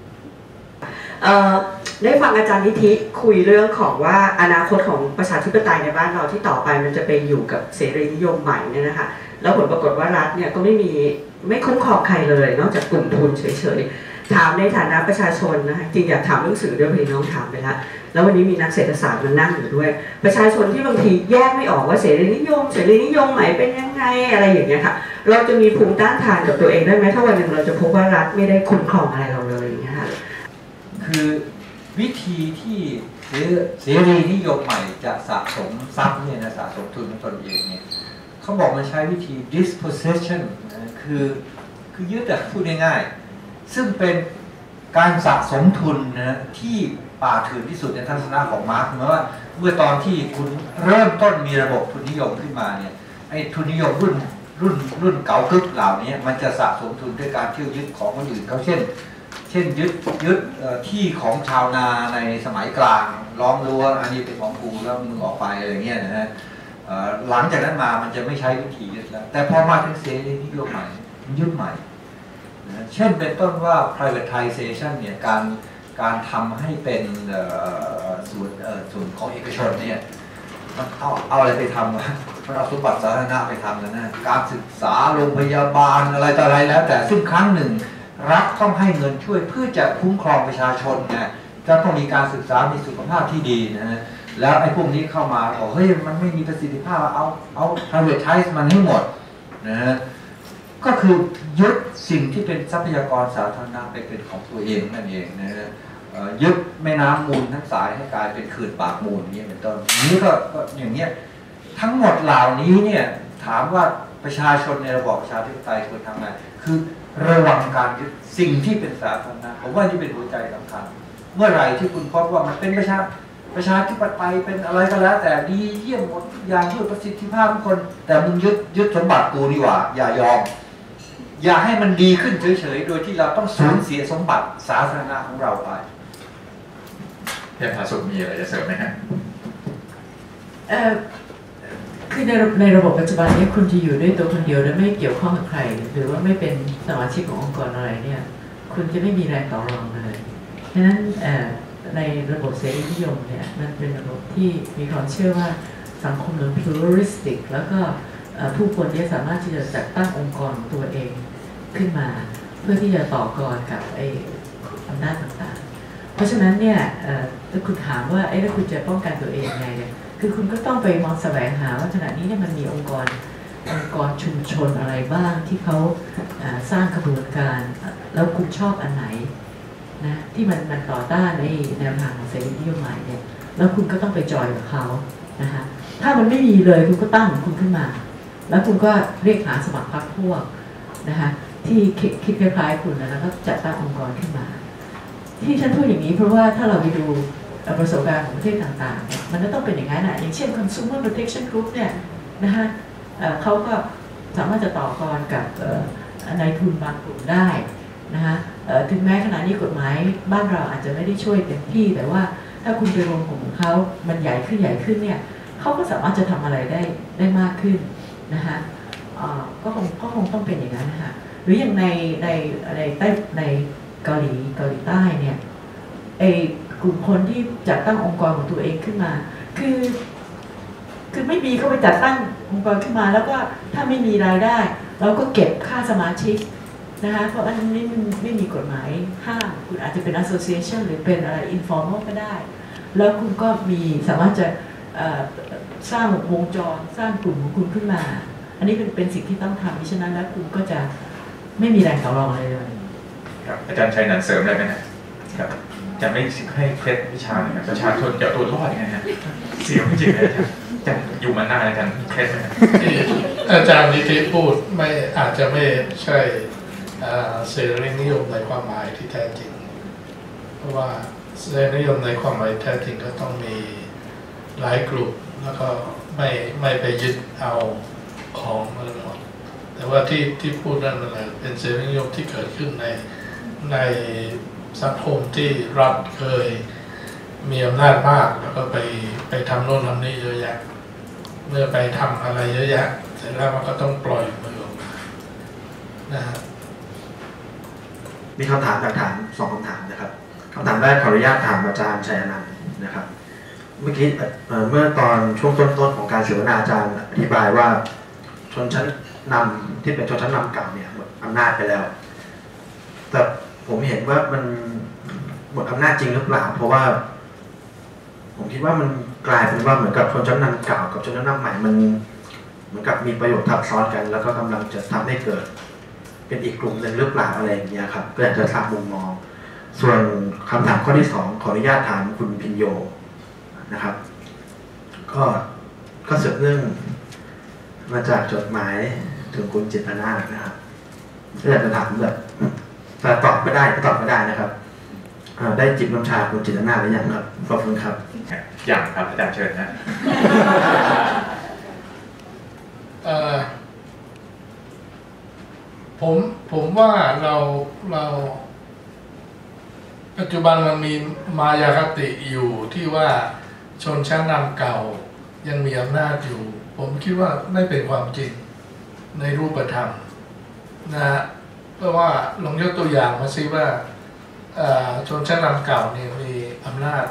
ได้ฟังอาจารย์นิธิคุยเรื่องของว่าอนาคตของประชาธิปไตยในบ้านเราที่ต่อไปมันจะไปอยู่กับเสรีนิยมใหม่เนี่ยนะคะแล้วผลปรากฏว่ารัฐเนี่ยก็ไม่คุ้มครองใครเลยนอกจากกลุ่มทุนเฉยๆถามในฐานะประชาชนนะคะจริงอยากถามเรื่องสื่อด้วยพี่น้องถามไปแล้ววันนี้มีนักเศรษฐศาสตร์มานั่งอยู่ด้วยประชาชนที่บางทีแยกไม่ออกว่าเสรีนิยมใหม่เป็นยังไงอะไรอย่างเงี้ยค่ะเราจะมีภูมิต้านทานกับตัวเองได้ไหมถ้าวันหนึ่งเราจะพบว่ารัฐไม่ได้คุ้มครองอะไรเราเลยอย่างเงี้ยค่ะคือวิธีที่เสรีนิยมใหม่จะสะสมทรัพย์เนี่ยนะสะสมทุนของตนเองเนี่ยเขาบอกมันใช้วิธี dispossession นะคือยึดอะพูดง่ายๆซึ่งเป็นการสะสมทุนนะที่ป่าถือที่สุดในทัศนะของมาร์กซ์ว่าเมื่อตอนที่คุณเริ่มต้นมีระบบทุนนิยมขึ้นมาเนี่ยไอ้ทุนนิยมรุ่นเก่ากึกเหล่านี้มันจะสะสมทุนด้วยการเที่ยวยึดของคนอื่นเขาเช่นยึดที่ของชาวนาในสมัยกลางล้อมรั้วอันนี้เป็นของกูแล้วมึงออกไปอะไรเงี้ยนะฮะหลังจากนั้นมามันจะไม่ใช้วิธียึดแล้วแต่พอมาถึงเสรีนิยมใหม่มันยึดใหม่นะเช่นเป็นต้นว่า privatization เนี่ยการทำให้เป็นส่วนของเอกชนเนี่ยมันเอาอะไรไปทำมันเอาสมบัติสาธารณะไปทำกันนะการศึกษาโรงพยาบาลอะไรต่ออะไรแล้วแต่ซึ่งครั้งหนึ่งรัฐต้องให้เงินช่วยเพื่อจะคุ้มครองประชาชนไงจะต้องมีการศึกษามีสุขภาพที่ดีนะฮะแล้วไอ้พวกนี้เข้ามาบอกเฮ้ยมันไม่มีประสิทธิภาพเอา privatize มันให้หมดนะฮะก็คือยึดสิ่งที่เป็นทรัพยากรสาธารณะไปเป็นของตัวเองนั่นเองนะฮะยึดแม่น้ำมูลทั้งสายให้กลายเป็นเขื่อนปากมูลนี้เป็นต้นนี้ก็อย่างเงี้ยทั้งหมดเหล่านี้เนี่ยถามว่าประชาชนในระบอบประชาธิปไตยควรทำไงคือระวังการยึดสิ่งที่เป็นสาธารณะผมว่านี่เป็นหัวใจสำคัญเมื่อไหร่ที่คุณพบว่ามันเป็นประชาธิปไตยเป็นอะไรก็แล้วแต่ดีเยี่ยมหมดอย่างด้วยประสิทธิภาพทุกคนแต่มึงยึดสมบัติกูดีกว่าอย่ายอมอย่าให้มันดีขึ้นเฉยๆโดยที่เราต้องสูญเสียสมบัติสาธารณะของเราไปเทพาสุขมีอะไรจะเสริมไหมครับคือในระบบปัจจุบันนี้คุณจะอยู่ด้วยตัวคนเดียวและไม่เกี่ยวข้องกับใครหรือว่าไม่เป็นสมาชิกขององค์กรอะไรเนี่ยคุณจะไม่มีแรงต่อรองเลยดังนั้นในระบบเสรีนิยมเนี่ยมันเป็นระบบที่มีความเชื่อว่าสังคมมัน pluralistic แล้วก็ผู้คนที่สามารถที่จะจัดตั้งองค์กรของตัวเองขึ้นมาเพื่อที่จะต่อกรกับอำนาจต่างๆเพราะฉะนั้นเนี่ยถ้าคุณถามว่าแล้วคุณจะป้องกันตัวเองไงเนี่ยคือคุณก็ต้องไปมองแสวงหาว่าขณะนี้เนี่ยมันมีองค์กรองค์กรชุมชนอะไรบ้างที่เขาสร้างกระบวนการแล้วคุณชอบอันไหนนะที่มันต่อต้านในแนวทางของเสรีนิยมใหม่เนี่ยแล้วคุณก็ต้องไปจอยกับเขานะคะถ้ามันไม่มีเลยคุณก็ตั้งของคุณขึ้นมาแล้วคุณก็เรียกหาสมัครพรรคพวกนะคะที่คิดคล้ายๆคุณแล้วก็จัดตั้งองค์กรขึ้นมาที่ฉันพูดอย่างนี้เพราะว่าถ้าเราไปดูประสบการณ์ของประเทศต่างๆมันก็ต้องเป็นอย่างนั้นอย่างเช่น Consumer Protection Group เนี่ยนะคะเขาก็สามารถจะต่อกรกับนายทุนบางกลุ่มได้นะคะถึงแม้ขณะนี้กฎหมายบ้านเราอาจจะไม่ได้ช่วยเต็มที่แต่ว่าถ้าคุณไปรวมกลุ่มของเขามันใหญ่ขึ้นเนี่ยเขาก็สามารถจะทำอะไรได้มากขึ้นนะคะก็คงต้องเป็นอย่างนั้นนะคะหรืออย่างในเกาหลีใต้เนี่ยกลุ่มคนที่จัดตั้งองค์กรของตัวเองขึ้นมาคือไม่มีเขาไปจัดตั้งองค์กรขึ้นมาแล้วก็ถ้าไม่มีรายได้เราก็เก็บค่าสมาชิกนะคะเพราะอันนี้ไม่มีกฎหมายห้ามคุณอาจจะเป็น association หรือเป็นอะไร informal ก็ได้แล้วคุณก็สามารถจะสร้างวงจรสร้างกลุ่มของคุณขึ้นมาอันนี้เป็นสิ่งที่ต้องทำมิฉะนั้นแล้วคุณก็จะไม่มีแรงต่อรองอะไรเลยครับอาจารย์ชัยนันท์เสริมได้ไหมครับจะไม่ให้เคล็ดวิชาเนี่ยประชาชนจะตัวรอดยังไงฮะเสียงจริงเลยอาจารย์อยู่มานานอาจารย์เคล็ดไหมที่อาจารย์นิติพูดไม่อาจจะไม่ใช่เสรีนิยมในความหมายที่แท้จริงเพราะว่าเสรีนิยมในความหมายแท้จริงก็ต้องมีหลายกลุ่มแล้วก็ไม่ไปยึดเอาของมันหมดแต่ว่าที่พูดนั่นแหละเป็นเสรีนิยมที่เกิดขึ้นในสังคมที่รัฐเคยมีอำนาจมากแล้วก็ไปทำโน่นทำนี่เยอะแยะเมื่อไปทำอะไรเยอะแยะเสร็จแล้วมันก็ต้องปล่อยมือออกมานะฮะมีคำถามจากถาม2 คำถามนะครับคำถามแรกขออนุญาตถามอาจารย์ชัยนันท์นะครับเมื่อกี้เมื่อตอนช่วงต้นของการเสวนาอาจารย์อธิบายว่าชนชั้นนำที่เป็นชนชั้นนำเก่าเนี่ยหมดอำนาจไปแล้วแต่ผมเห็นว่ามันหมดอำนาจจริงหรือเปล่าเพราะว่าผมคิดว่ามันกลายเป็นว่าเหมือนกับชนชั้นนำเก่ากับชนชั้นนำใหม่มันเหมือนกับมีประโยชน์ทับซ้อนกันแล้วก็กำลังจะทำให้เกิดเป็นอีกกลุ่มหนึ่งหรือเปล่าอะไรอย่างเงี้ยครับก็อยากจะทราบมุมมองส่วนคำถามข้อที่2ขออนุญาตถามคุณพิญโยนะครับก็สืบเนื่องมาจากจดหมายถึงคุณจิตรนาถนะครับก็อยากจะถามแบบแต่ตอบไม่ได้ก็ตอบไม่ได้นะครับได้จิบน้ำชาคุณจิตรนาถหรือยังครับขอบคุณครับอย่างครับอาจารย์เชิญนะผมว่าเราปัจจุบันมันมีมายาคติอยู่ที่ว่าชนชั้นนำเก่ายังมีอำนาจอยู่ผมคิดว่าไม่เป็นความจริงในรูปธรรมนะฮะเพราะว่าลองยกตัวอย่างมาซิว่าชนชั้นนำเก่าเนี่ยมีอำนา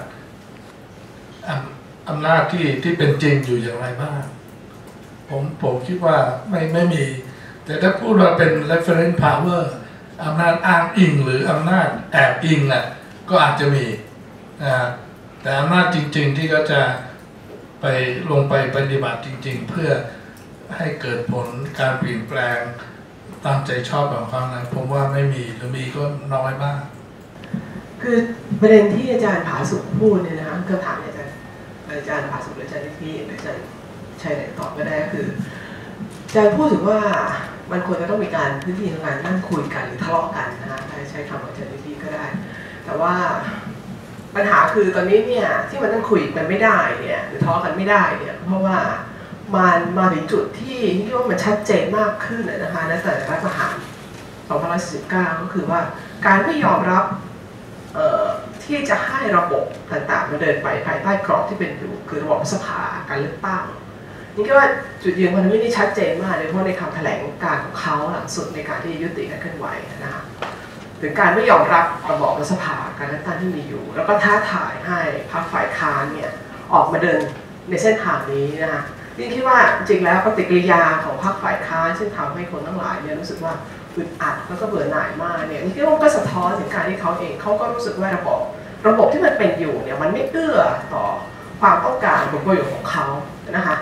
จที่เป็นจริงอยู่อย่างไรบ้างผมคิดว่าไม่มีแต่ถ้าพูดว่าเป็น reference power อำนาจอ้างอิงหรืออำนาจแอบอิงก็อาจจะมีแต่อำนาจจริงๆที่ก็จะไปลงไปปฏิบัติจริงๆเพื่อให้เกิดผลการเปลี่ยนแปลงตามใจชอบของเขานะผมว่าไม่มีหรือมีก็น้อยมากคือประเด็นที่อาจารย์ผาสุกพูดเนี่ยนะก็ถามอาจารย์ผาสุกหรืออาจารย์ที่อาจารย์ชัยไหนตอบก็ได้คืออาจารย์พูดถึงว่ามันควรจะต้องมีการพื้นที่ทำงานนั่งคุยกันหรือทะเลาะกันนะฮะใช้คำของอาจารย์ที่ก็ได้แต่ว่าปัญหาคือตอนนี้เนี่ยที่มันนั่งคุยกันไม่ได้เนี่ยหรือทะเลาะกันไม่ได้เนี่ยเพราะว่ามันมาถึงจุดที่คิดว่ามันชัดเจนมากขึ้นนะคะในแต่รัฐประหาร2549ก็คือว่าการไม่ยอมรับที่จะให้ระบบต่างๆมาเดินไปภายใต้กรอบที่เป็นอยู่คือระบบสภาการเลือกตั้งนี่ก็ว่าจุดยืนมันไม่ได้ชัดเจนมากเลยเพราะในคำแถลงการของเขาหลังสุดในการที่ยุติการเคลื่อนไหวนะคะถึงการไม่ยอมรับระบบรัฐสภาการเลือกตั้งที่มีอยู่แล้วก็ท้าทายให้พรรคฝ่ายค้านเนี่ยออกมาเดินในเส้นทางนี้นะคะนี่คิดว่าจริงแล้วปฏิกิริยาของพรรคฝ่ายค้านซึ่งทำให้คนทั้งหลายเนี่ยรู้สึกว่าอึดอัดแล้วก็เบื่อหน่ายมากเนี่ยนี่คิดว่าก็สะท้อนถึงการที่เขาเองเขาก็รู้สึกว่าระบบที่มันเป็นอยู่เนี่ยมันไม่เอื้อต่อความต้องการผลประโยชน์ของเขานะคะ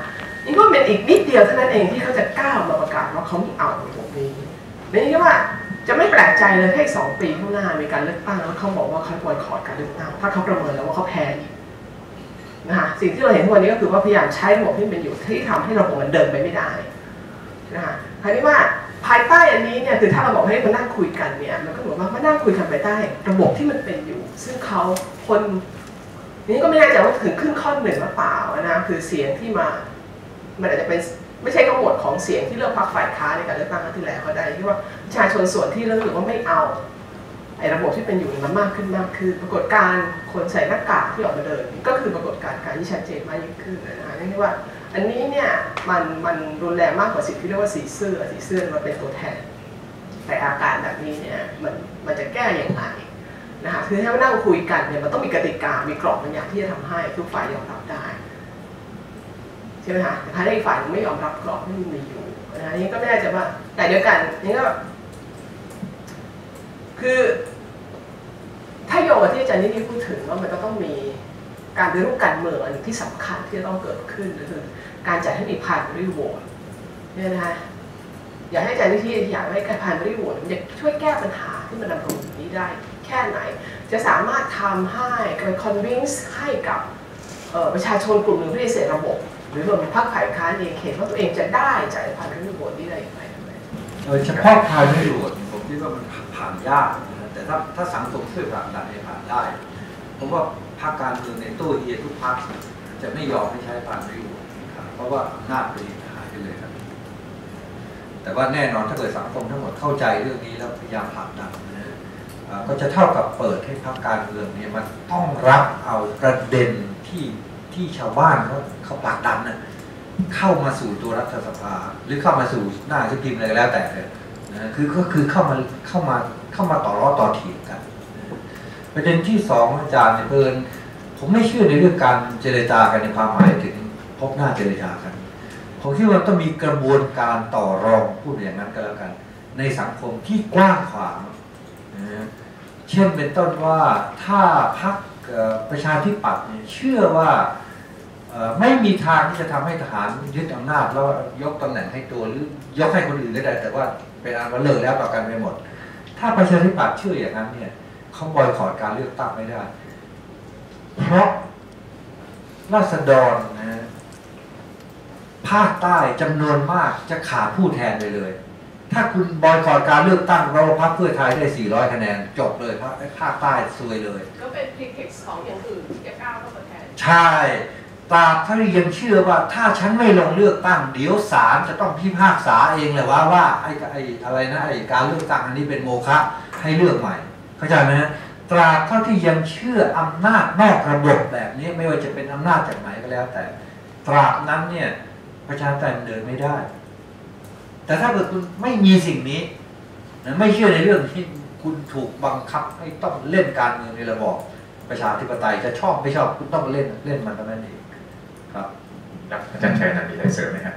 นี่ก็เป็นอีกนิดเดียวเท่านั้นเองที่เขาจะก้าวมาประกาศว่าเขาไม่เอาระบบนี้นี่ว่าจะไม่แปลกใจเลยให้2 ปีข้างหน้ามีการเลือกตั้งแล้วเขาบอกว่าเขาบอยคอตการเลือกตั้งถ้าเขาประเมินแล้วว่าเขาแพ้อีกนะคะสิ่งที่เราเห็นวันนี้ก็คือว่าพยายามใช้ระบบที่เป็นอยู่ที่ทำให้ระบบมันเดินไปไม่ได้นะคะคราวนี้ว่าภายใต้อันนี้เนี่ยคือถ้าเราบอกให้มานั่งคุยกันเนี่ยมันก็เหมือนว่ามานั่งคุยกันภายใต้ระบบที่มันเป็นอยู่ซึ่งเขาคนนี้ก็ไม่แน่ใจว่าถึงขึ้นข้อ1หรือเปล่านะคือเสียงที่มามันอาจจะเป็นไม่ใช่ทั้งหมดของเสียงที่เลือกพรรคฝ่ายค้านในการเลือกตั้งครั้งที่แล้วก็ได้ที่ว่าประชาชนส่วนที่เลือกว่าไม่เอาไอ้ระบบที่เป็นอยู่มันมากขึ้นปรากฏการณ์คนใส่หน้ากากที่ออกมาเดินก็คือปรากฏการณ์ที่ชัดเจนมากยิ่งขึ้นนะคะนี่ว่าอันนี้เนี่ยมันรุนแรงมากกว่าสิ่งที่เรียกว่าสีเสื้อมันเป็นตัวแทนแต่อาการแบบนี้เนี่ยมันจะแก้อย่างไรนะคะคือถ้ามานั่งคุยกันเนี่ยมันต้องมีกติกามีกรอบบางอย่างที่จะทำให้ทุกฝ่ายยอมรับได้ใช่ไหมคะแต่ถ้าได้อีกฝ่ายไม่ยอมรับกรอบที่มันมีอยู่นะนี่ก็ไม่แน่ใจว่าแต่เดียวกันนี่ก็คือถ้าโยงกับที่อาจารย์นิติพูดถึงว่ามันก็ต้องมีการเป็นรูปการเมืองอันที่สำคัญที่จะต้องเกิดขึ้นก็คือการจัดให้มีprimary voteเนี่ยนะคะอยากให้อาจารย์นิติอยากให้การprimary voteมันจะช่วยแก้ปัญหาที่มันดำรงอยู่นี้ได้แค่ไหนจะสามารถทำให้ไป convince ให้กับประชาชนกลุ่มหนึ่งที่เสียระบบหรือรวมถึงพรรคฝ่ายค้านเองเห็นว่าตัวเองจะได้จากprimary voteนี้ได้อย่างไรโดยเฉพาะprimary voteผมคิดว่ามันผ่านยากนะแต่ถ้าสังคมช่วยผลักดันให้ผ่านได้ผมว่าพรรคการเมืองในตู้เฮียทุกพรรคจะไม่ยอมให้ใช้primary voteเพราะว่าอำนาจเป็นหายไปเลยครับแต่ว่าแน่นอนถ้าเกิดสังคมทั้งหมดเข้าใจเรื่องนี้แล้วพยายามผลักดันนะก็จะเท่ากับเปิดให้พรรคการเมืองเนี่ยมันต้องรับเอาประเด็นที่ชาวบ้านเขาผลักดันนะเข้ามาสู่ตัวรัฐสภาหรือเข้ามาสู่หน้าสิบพิมพ์อะไรก็แล้วแต่เลยนะคือเข้ามาต่อล้อต่อเถียงกันประเด็นที่2อาจารย์เนี่ยเพิ่นผมไม่เชื่อในเรื่องการเจรจากันในความหมายถึงพบหน้าเจรจากันผมคิดว่าต้องมีกระบวนการต่อรองพูดอย่างนั้นก็แล้วกันในสังคมที่กว้างขวางนะเช่นเป็นต้นว่าถ้าพรรคประชาธิปัตย์เนี่ยเชื่อว่าไม่มีทางที่จะทำให้ทหารยึดอำนาจแล้วยกตำแหน่งให้ตัวหรือยกให้คนอื่นได้แต่ว่าเป็นอันว่าเลิกแล้วต่อกันไปหมดถ้าประชาธิปัตย์เชื่ออย่างนั้นเนี่ยเขาบอยคอตการเลือกตั้งไม่ได้เพราะราษฎรนะภาคใต้จำนวนมากจะขาดผู้แทนไปเลยถ้าคุณบอยคอตการเลือกตั้งเราพรรคเพื่อไทยได้400 คะแนนจบเลยภาคใต้ซวยเลยก็เป็น pretext ของอย่างอื่นจะก้าวเข้ามาแทนใช่ตราบถ้ายังเชื่อว่าถ้าฉันไม่ลงเลือกตั้งเดี๋ยวศาลจะต้องพิพากษาเองแหละว่าไอ้อะไรนะไอ้การเลือกตั้งอันนี้เป็นโมฆะให้เลือกใหม่เข้าใจไหมฮะตราบเท่าที่ยังเชื่ออำนาจนอกระบบแบบนี้ไม่ว่าจะเป็นอำนาจจากไหนก็แล้วแต่ตราบนั้นเนี่ยประชาธิปไตยเดินไม่ได้แต่ถ้าเกิดคุณไม่มีสิ่งนี้ไม่เชื่อในเรื่องที่คุณถูกบังคับให้ต้องเล่นการเมืองในระบอบประชาธิปไตยจะชอบไม่ชอบคุณต้องเล่นมันเท่านั้นเองครับอาจารย์ชัยนันท์มีอะไรเสริมไหมครับ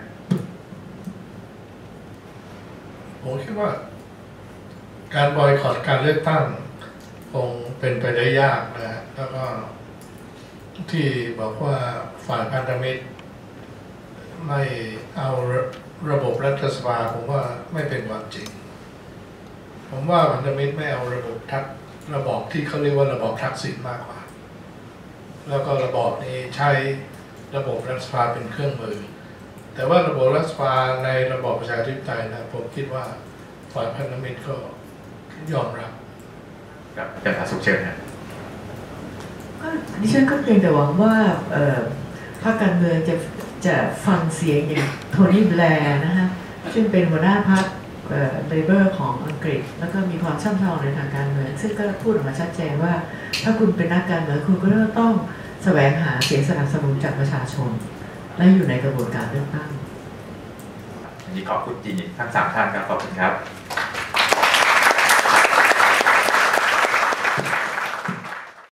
ผมคิดว่าการบอยคอตการเลือกตั้งคงเป็นไปได้ยากนะแล้วก็ที่บอกว่าฝ่ายพันธมิตรไม่เอาระบบรัฐสภาผมว่าไม่เป็นความจริงผมว่าพันธมิตรไม่เอาระบอบที่เขาเรียกว่าระบอบทักษิณมากกว่าแล้วก็ระบอบนี้ใช้ระบบรัฐสภาเป็นเครื่องมือแต่ว่าระบบรัฐสภาในระบอบประชาธิปไตยนะผมคิดว่าฝ่ายพันธมิตรก็ยอมรับครับอาจารย์สุขเชิญนะดิฉันก็เพียงแต่หวังว่าพรรคการเมืองจะฟังเสียงอย่างโทนี่แบร์นะคะซึ่งเป็นหัวหน้าพรรคเลเบอร์ของอังกฤษแล้วก็มีความช่ำชองในทางการเมืองซึ่งก็พูดออกมาชัดเจนว่าถ้าคุณเป็นนักการเมืองคุณก็ต้องแสวงหาเสียงสนับสนุนจากประชาชนและอยู่ในกระบวนการเลือกตั้งวันนี้ขอบคุณจริงทั้ง3 ท่านครับขอบคุณครับ